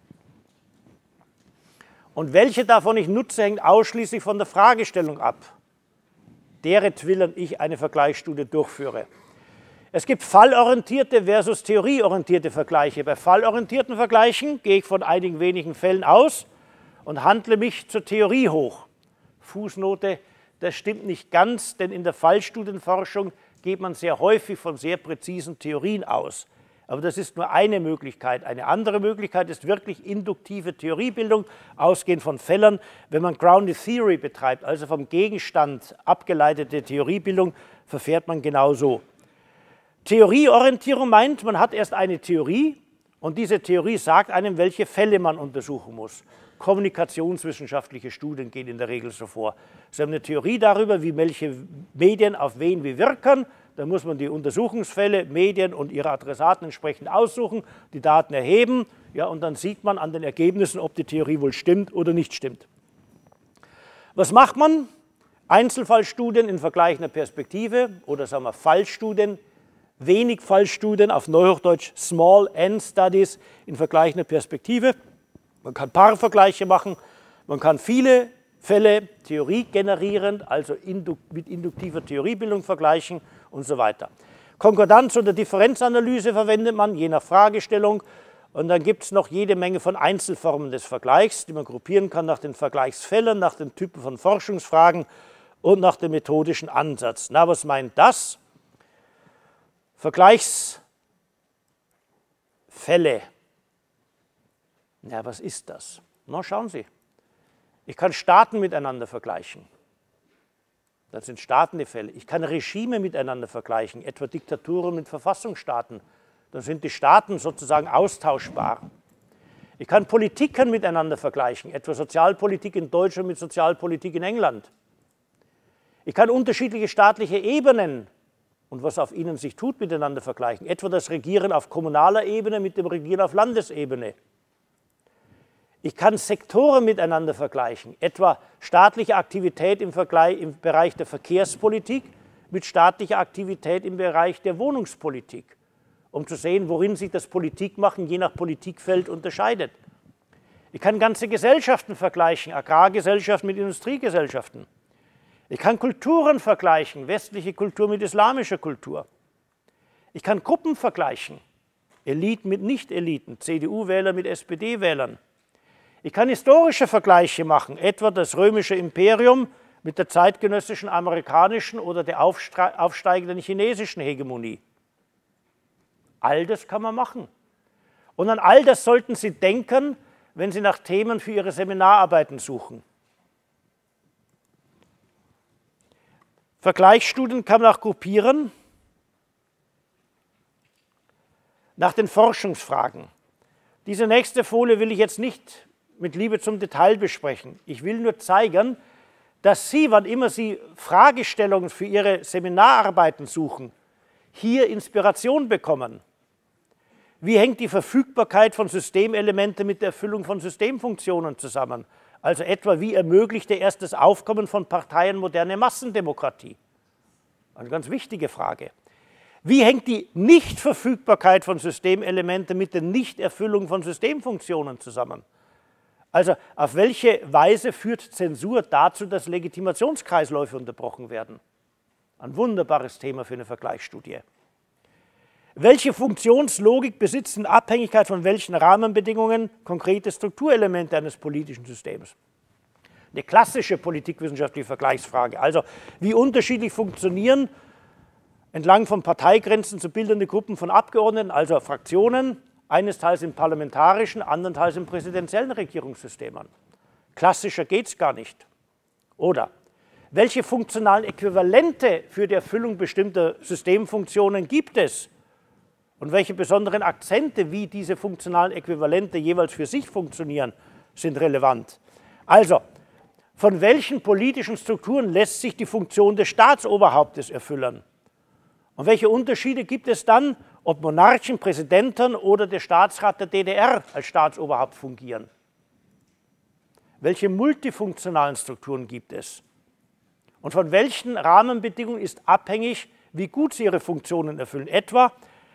Und welche davon ich nutze, hängt ausschließlich von der Fragestellung ab, deretwillen ich eine Vergleichsstudie durchführe. Es gibt fallorientierte versus theorieorientierte Vergleiche. Bei fallorientierten Vergleichen gehe ich von einigen wenigen Fällen aus und handle mich zur Theorie hoch. Fußnote: Das stimmt nicht ganz, denn in der Fallstudienforschung geht man sehr häufig von sehr präzisen Theorien aus. Aber das ist nur eine Möglichkeit. Eine andere Möglichkeit ist wirklich induktive Theoriebildung, ausgehend von Fällen. Wenn man Grounded Theory betreibt, also vom Gegenstand abgeleitete Theoriebildung, verfährt man genau so. Theorieorientierung meint, man hat erst eine Theorie und diese Theorie sagt einem, welche Fälle man untersuchen muss. Kommunikationswissenschaftliche Studien gehen in der Regel so vor. Sie haben eine Theorie darüber, wie welche Medien auf wen wie wirken. Da muss man die Untersuchungsfälle, Medien und ihre Adressaten entsprechend aussuchen, die Daten erheben, ja, und dann sieht man an den Ergebnissen, ob die Theorie wohl stimmt oder nicht stimmt. Was macht man? Einzelfallstudien in vergleichender Perspektive oder sagen wir Fallstudien, wenig Fallstudien, auf Neuhochdeutsch Small N Studies in vergleichender Perspektive. Man kann Paarvergleiche machen, man kann viele Fälle theoriegenerierend, also mit induktiver Theoriebildung vergleichen und so weiter. Konkordanz- oder Differenzanalyse verwendet man, je nach Fragestellung. Und dann gibt es noch jede Menge von Einzelformen des Vergleichs, die man gruppieren kann nach den Vergleichsfällen, nach den Typen von Forschungsfragen und nach dem methodischen Ansatz. Na, was meint das? Vergleichsfälle. Na, was ist das? Na, schauen Sie. Ich kann Staaten miteinander vergleichen. Das sind Staaten die Fälle. Ich kann Regime miteinander vergleichen, etwa Diktaturen mit Verfassungsstaaten. Dann sind die Staaten sozusagen austauschbar. Ich kann Politiken miteinander vergleichen, etwa Sozialpolitik in Deutschland mit Sozialpolitik in England. Ich kann unterschiedliche staatliche Ebenen und was auf ihnen sich tut, miteinander vergleichen. Etwa das Regieren auf kommunaler Ebene mit dem Regieren auf Landesebene. Ich kann Sektoren miteinander vergleichen, etwa staatliche Aktivität im Bereich der Verkehrspolitik mit staatlicher Aktivität im Bereich der Wohnungspolitik, um zu sehen, worin sich das Politikmachen je nach Politikfeld unterscheidet. Ich kann ganze Gesellschaften vergleichen, Agrargesellschaften mit Industriegesellschaften. Ich kann Kulturen vergleichen, westliche Kultur mit islamischer Kultur. Ich kann Gruppen vergleichen, Eliten mit Nicht-Eliten, CDU-Wähler mit SPD-Wählern. Ich kann historische Vergleiche machen, etwa das römische Imperium mit der zeitgenössischen amerikanischen oder der aufsteigenden chinesischen Hegemonie. All das kann man machen. Und an all das sollten Sie denken, wenn Sie nach Themen für Ihre Seminararbeiten suchen. Vergleichsstudien kann man auch gruppieren nach den Forschungsfragen. Diese nächste Folie will ich jetzt nicht mit Liebe zum Detail besprechen. Ich will nur zeigen, dass Sie, wann immer Sie Fragestellungen für Ihre Seminararbeiten suchen, hier Inspiration bekommen. Wie hängt die Verfügbarkeit von Systemelementen mit der Erfüllung von Systemfunktionen zusammen? Also etwa, wie ermöglicht erst das Aufkommen von Parteien moderne Massendemokratie? Eine ganz wichtige Frage. Wie hängt die Nichtverfügbarkeit von Systemelementen mit der Nichterfüllung von Systemfunktionen zusammen? Also auf welche Weise führt Zensur dazu, dass Legitimationskreisläufe unterbrochen werden? Ein wunderbares Thema für eine Vergleichsstudie. Welche Funktionslogik besitzt in Abhängigkeit von welchen Rahmenbedingungen konkrete Strukturelemente eines politischen Systems? Eine klassische politikwissenschaftliche Vergleichsfrage. Also wie unterschiedlich funktionieren entlang von Parteigrenzen zu bildende Gruppen von Abgeordneten, also Fraktionen, eines Teils in parlamentarischen, andernteils in präsidentiellen Regierungssystemen. Klassischer geht es gar nicht. Oder welche funktionalen Äquivalente für die Erfüllung bestimmter Systemfunktionen gibt es? Und welche besonderen Akzente, wie diese funktionalen Äquivalente jeweils für sich funktionieren, sind relevant. Also, von welchen politischen Strukturen lässt sich die Funktion des Staatsoberhauptes erfüllen? Und welche Unterschiede gibt es dann, ob Monarchen, Präsidenten oder der Staatsrat der DDR als Staatsoberhaupt fungieren? Welche multifunktionalen Strukturen gibt es? Und von welchen Rahmenbedingungen ist abhängig, wie gut sie ihre Funktionen erfüllen? Etwa,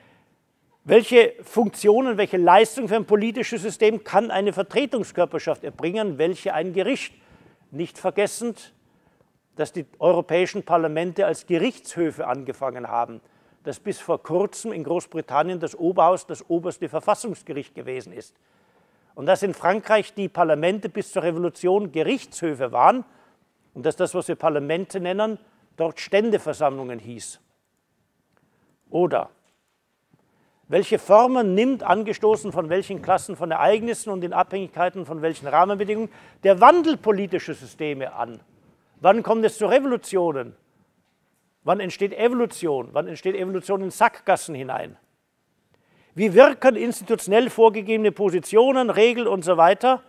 welche Funktionen, welche Leistung für ein politisches System kann eine Vertretungskörperschaft erbringen, welche ein Gericht? Nicht vergessend, dass die europäischen Parlamente als Gerichtshöfe angefangen haben, dass bis vor kurzem in Großbritannien das Oberhaus das oberste Verfassungsgericht gewesen ist. Und dass in Frankreich die Parlamente bis zur Revolution Gerichtshöfe waren und dass das, was wir Parlamente nennen, dort Ständeversammlungen hieß. Oder welche Formen nimmt, angestoßen von welchen Klassen von Ereignissen und in Abhängigkeiten von welchen Rahmenbedingungen, der Wandel politischer Systeme an? Wann kommt es zu Revolutionen? Wann entsteht Evolution? Wann entsteht Evolution in Sackgassen hinein? Wie wirken institutionell vorgegebene Positionen, Regeln und so weiter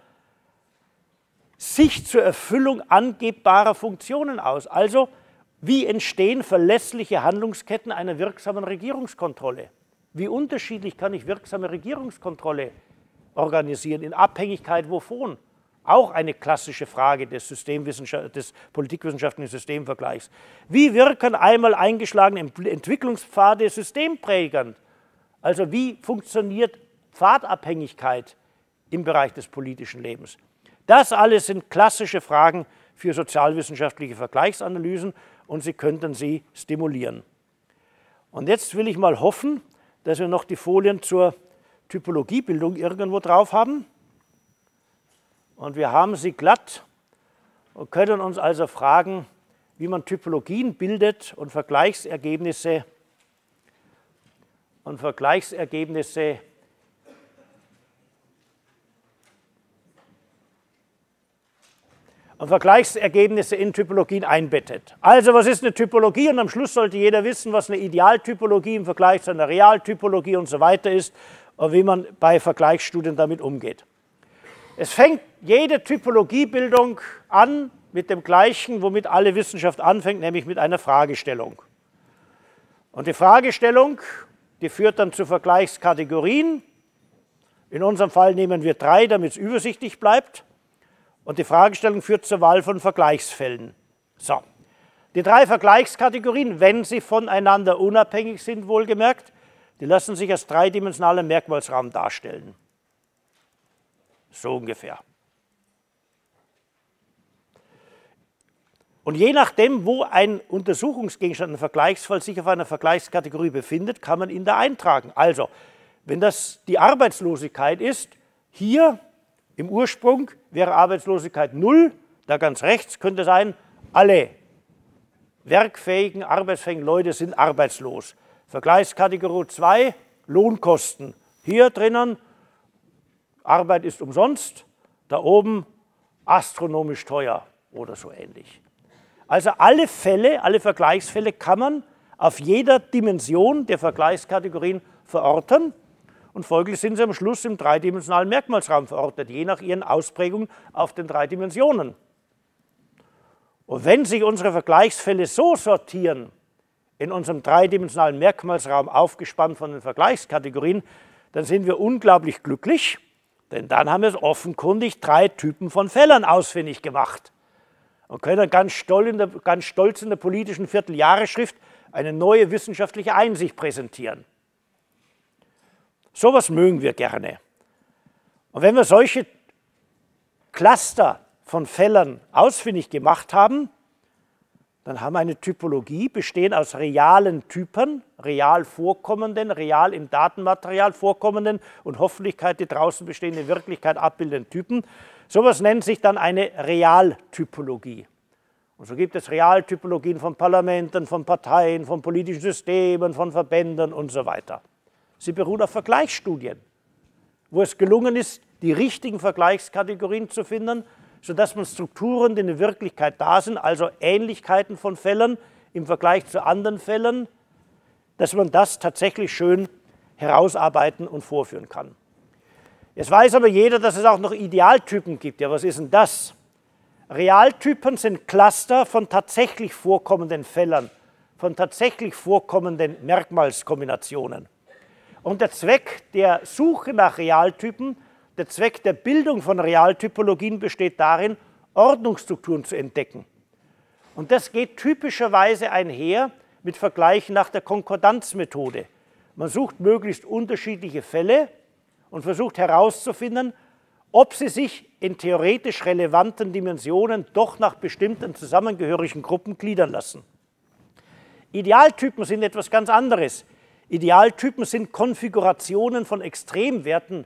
sich zur Erfüllung angebbarer Funktionen aus? Also, wie entstehen verlässliche Handlungsketten einer wirksamen Regierungskontrolle? Wie unterschiedlich kann ich wirksame Regierungskontrolle organisieren, in Abhängigkeit wovon? Auch eine klassische Frage des politikwissenschaftlichen Systemvergleichs. Wie wirken einmal eingeschlagene Entwicklungspfade systemprägend? Also wie funktioniert Pfadabhängigkeit im Bereich des politischen Lebens? Das alles sind klassische Fragen für sozialwissenschaftliche Vergleichsanalysen und Sie könnten sie stimulieren. Und jetzt will ich mal hoffen, dass wir noch die Folien zur Typologiebildung irgendwo drauf haben. Und wir haben sie glatt und können uns also fragen, wie man Typologien bildet und Vergleichsergebnisse in Typologien einbettet. Also was ist eine Typologie? Und am Schluss sollte jeder wissen, was eine Idealtypologie im Vergleich zu einer Realtypologie und so weiter ist und wie man bei Vergleichsstudien damit umgeht. Es fängt jede Typologiebildung an mit dem Gleichen, womit alle Wissenschaft anfängt, nämlich mit einer Fragestellung. Und die Fragestellung, die führt dann zu Vergleichskategorien. In unserem Fall nehmen wir 3, damit es übersichtlich bleibt. Und die Fragestellung führt zur Wahl von Vergleichsfällen. So, die 3 Vergleichskategorien, wenn sie voneinander unabhängig sind, wohlgemerkt, die lassen sich als dreidimensionaler Merkmalsraum darstellen. So ungefähr. Und je nachdem, wo ein Untersuchungsgegenstand, ein Vergleichsfall, sich auf einer Vergleichskategorie befindet, kann man ihn da eintragen. Also, wenn das die Arbeitslosigkeit ist, hier im Ursprung wäre Arbeitslosigkeit 0, da ganz rechts könnte sein, alle werkfähigen, arbeitsfähigen Leute sind arbeitslos. Vergleichskategorie 2, Lohnkosten. Hier drinnen, Arbeit ist umsonst, da oben astronomisch teuer oder so ähnlich. Also alle Fälle, alle Vergleichsfälle kann man auf jeder Dimension der Vergleichskategorien verorten und folglich sind sie am Schluss im dreidimensionalen Merkmalsraum verortet, je nach ihren Ausprägungen auf den 3 Dimensionen. Und wenn sich unsere Vergleichsfälle so sortieren, in unserem dreidimensionalen Merkmalsraum aufgespannt von den Vergleichskategorien, dann sind wir unglaublich glücklich, denn dann haben wir offenkundig 3 Typen von Fällen ausfindig gemacht und können ganz stolz in der politischen Vierteljahresschrift eine neue wissenschaftliche Einsicht präsentieren. Sowas mögen wir gerne. Und wenn wir solche Cluster von Fällen ausfindig gemacht haben, dann haben wir eine Typologie, bestehend aus realen Typen, real vorkommenden, real im Datenmaterial vorkommenden und Hoffentlichkeit die draußen bestehende Wirklichkeit abbildenden Typen. Sowas nennt sich dann eine Realtypologie. Und so gibt es Realtypologien von Parlamenten, von Parteien, von politischen Systemen, von Verbänden und so weiter. Sie beruht auf Vergleichsstudien, wo es gelungen ist, die richtigen Vergleichskategorien zu finden, sodass man Strukturen, die in der Wirklichkeit da sind, also Ähnlichkeiten von Fällen im Vergleich zu anderen Fällen, dass man das tatsächlich schön herausarbeiten und vorführen kann. Jetzt weiß aber jeder, dass es auch noch Idealtypen gibt. Ja, was ist denn das? Realtypen sind Cluster von tatsächlich vorkommenden Fällen, von tatsächlich vorkommenden Merkmalskombinationen. Und der Zweck der Suche nach Realtypen, der Zweck der Bildung von Realtypologien besteht darin, Ordnungsstrukturen zu entdecken. Und das geht typischerweise einher mit Vergleichen nach der Konkordanzmethode. Man sucht möglichst unterschiedliche Fälle und versucht herauszufinden, ob sie sich in theoretisch relevanten Dimensionen doch nach bestimmten zusammengehörigen Gruppen gliedern lassen. Idealtypen sind etwas ganz anderes. Idealtypen sind Konfigurationen von Extremwerten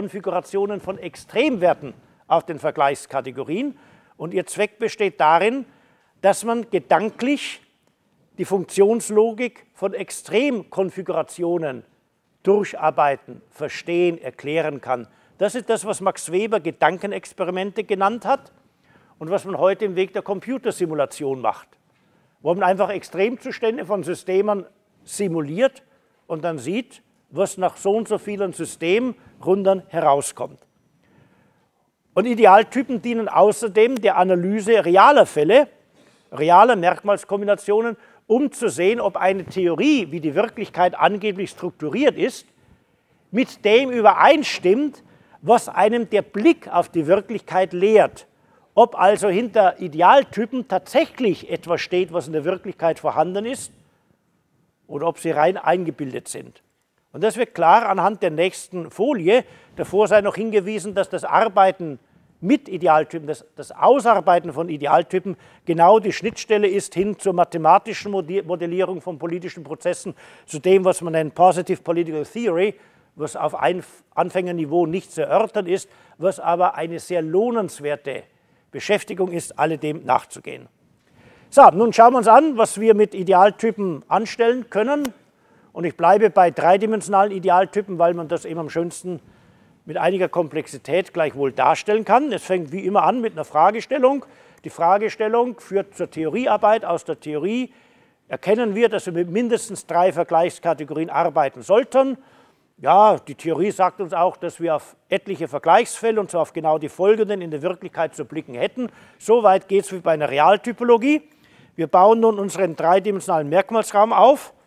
auf den Vergleichskategorien. Und ihr Zweck besteht darin, dass man gedanklich die Funktionslogik von Extremkonfigurationen durcharbeiten, verstehen, erklären kann. Das ist das, was Max Weber Gedankenexperimente genannt hat und was man heute im Weg der Computersimulation macht, wo man einfach Extremzustände von Systemen simuliert und dann sieht, was nach so und so vielen Systemrunden herauskommt. Und Idealtypen dienen außerdem der Analyse realer Fälle, realer Merkmalskombinationen, um zu sehen, ob eine Theorie, wie die Wirklichkeit angeblich strukturiert ist, mit dem übereinstimmt, was einem der Blick auf die Wirklichkeit lehrt. Ob also hinter Idealtypen tatsächlich etwas steht, was in der Wirklichkeit vorhanden ist, oder ob sie rein eingebildet sind. Und das wird klar anhand der nächsten Folie. Davor sei noch hingewiesen, dass das Arbeiten mit Idealtypen, das Ausarbeiten von Idealtypen genau die Schnittstelle ist hin zur mathematischen Modellierung von politischen Prozessen, zu dem, was man nennt Positive Political Theory, was auf Anfängerniveau nicht zu erörtern ist, was aber eine sehr lohnenswerte Beschäftigung ist, alledem nachzugehen. So, nun schauen wir uns an, was wir mit Idealtypen anstellen können. Und ich bleibe bei dreidimensionalen Idealtypen, weil man das eben am schönsten mit einiger Komplexität gleichwohl darstellen kann. Es fängt wie immer an mit einer Fragestellung. Die Fragestellung führt zur Theoriearbeit. Aus der Theorie erkennen wir, dass wir mit mindestens 3 Vergleichskategorien arbeiten sollten. Ja, die Theorie sagt uns auch, dass wir auf etliche Vergleichsfälle und zwar auf genau die folgenden in der Wirklichkeit zu blicken hätten. Soweit geht es wie bei einer Realtypologie. Wir bauen nun unseren dreidimensionalen Merkmalsraum auf,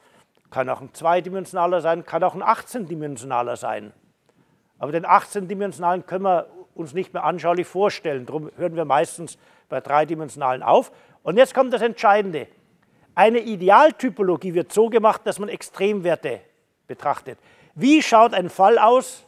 Kann auch ein zweidimensionaler sein, kann auch ein 18-dimensionaler sein. Aber den 18-dimensionalen können wir uns nicht mehr anschaulich vorstellen. Darum hören wir meistens bei dreidimensionalen auf. Und jetzt kommt das Entscheidende. Eine Idealtypologie wird so gemacht, dass man Extremwerte betrachtet. Wie schaut ein Fall aus,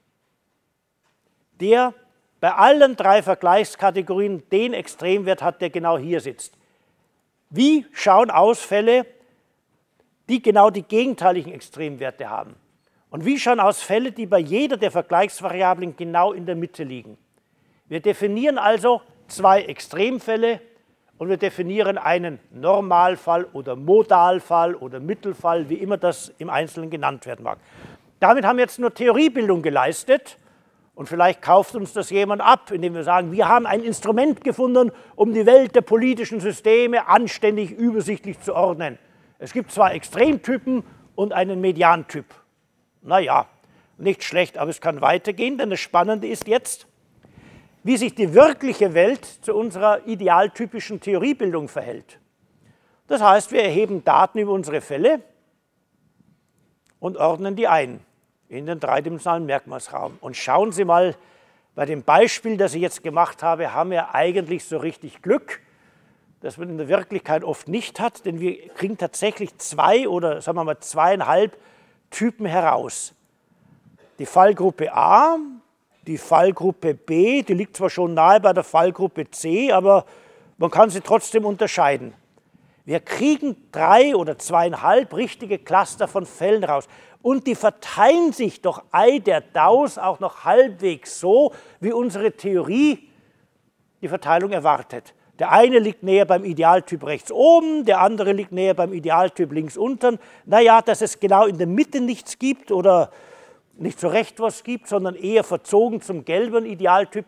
der bei allen drei Vergleichskategorien den Extremwert hat, der genau hier sitzt? Wie schauen aus Fälle, die genau die gegenteiligen Extremwerte haben? Und wie schauen aus Fälle, die bei jeder der Vergleichsvariablen genau in der Mitte liegen? Wir definieren also zwei Extremfälle und wir definieren einen Normalfall oder Modalfall oder Mittelfall, wie immer das im Einzelnen genannt werden mag. Damit haben wir jetzt nur Theoriebildung geleistet und vielleicht kauft uns das jemand ab, indem wir sagen, wir haben ein Instrument gefunden, um die Welt der politischen Systeme anständig, übersichtlich zu ordnen. Es gibt zwei Extremtypen und einen Mediantyp. Naja, nicht schlecht, aber es kann weitergehen, denn das Spannende ist jetzt, wie sich die wirkliche Welt zu unserer idealtypischen Theoriebildung verhält. Das heißt, wir erheben Daten über unsere Fälle und ordnen die ein in den dreidimensionalen Merkmalsraum. Und schauen Sie mal, bei dem Beispiel, das ich jetzt gemacht habe, haben wir eigentlich so richtig Glück, das man in der Wirklichkeit oft nicht hat, denn wir kriegen tatsächlich zwei oder sagen wir mal 2,5 Typen heraus. Die Fallgruppe A, die Fallgruppe B, die liegt zwar schon nahe bei der Fallgruppe C, aber man kann sie trotzdem unterscheiden. Wir kriegen 3 oder 2,5 richtige Cluster von Fällen raus. Und die verteilen sich doch ei der Daus auch noch halbwegs so, wie unsere Theorie die Verteilung erwartet. Der eine liegt näher beim Idealtyp rechts oben, der andere liegt näher beim Idealtyp links unten. Naja, dass es genau in der Mitte nichts gibt oder nicht so recht was gibt, sondern eher verzogen zum gelben Idealtyp,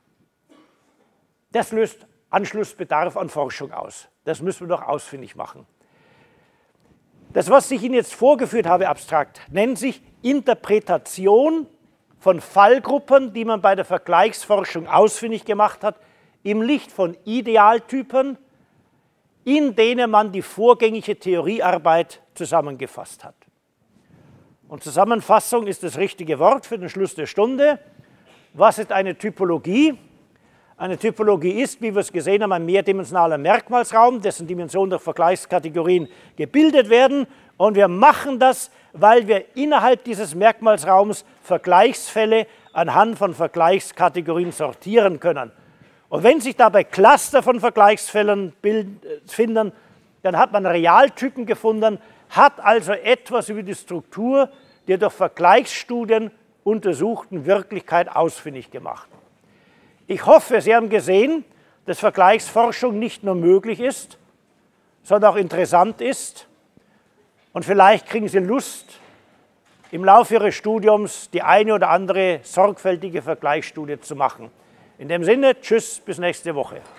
das löst Anschlussbedarf an Forschung aus. Das müssen wir doch ausfindig machen. Das, was ich Ihnen jetzt vorgeführt habe, abstrakt, nennt sich Interpretation von Fallgruppen, die man bei der Vergleichsforschung ausfindig gemacht hat, im Licht von Idealtypen, in denen man die vorgängige Theoriearbeit zusammengefasst hat. Und Zusammenfassung ist das richtige Wort für den Schluss der Stunde. Was ist eine Typologie? Eine Typologie ist, wie wir es gesehen haben, ein mehrdimensionaler Merkmalsraum, dessen Dimensionen durch Vergleichskategorien gebildet werden. Und wir machen das, weil wir innerhalb dieses Merkmalsraums Vergleichsfälle anhand von Vergleichskategorien sortieren können. Und wenn sich dabei Cluster von Vergleichsfällen finden, dann hat man Realtypen gefunden, hat also etwas über die Struktur der durch Vergleichsstudien untersuchten Wirklichkeit ausfindig gemacht. Ich hoffe, Sie haben gesehen, dass Vergleichsforschung nicht nur möglich ist, sondern auch interessant ist. Und vielleicht kriegen Sie Lust, im Laufe Ihres Studiums die eine oder andere sorgfältige Vergleichsstudie zu machen. In dem Sinne, tschüss, bis nächste Woche.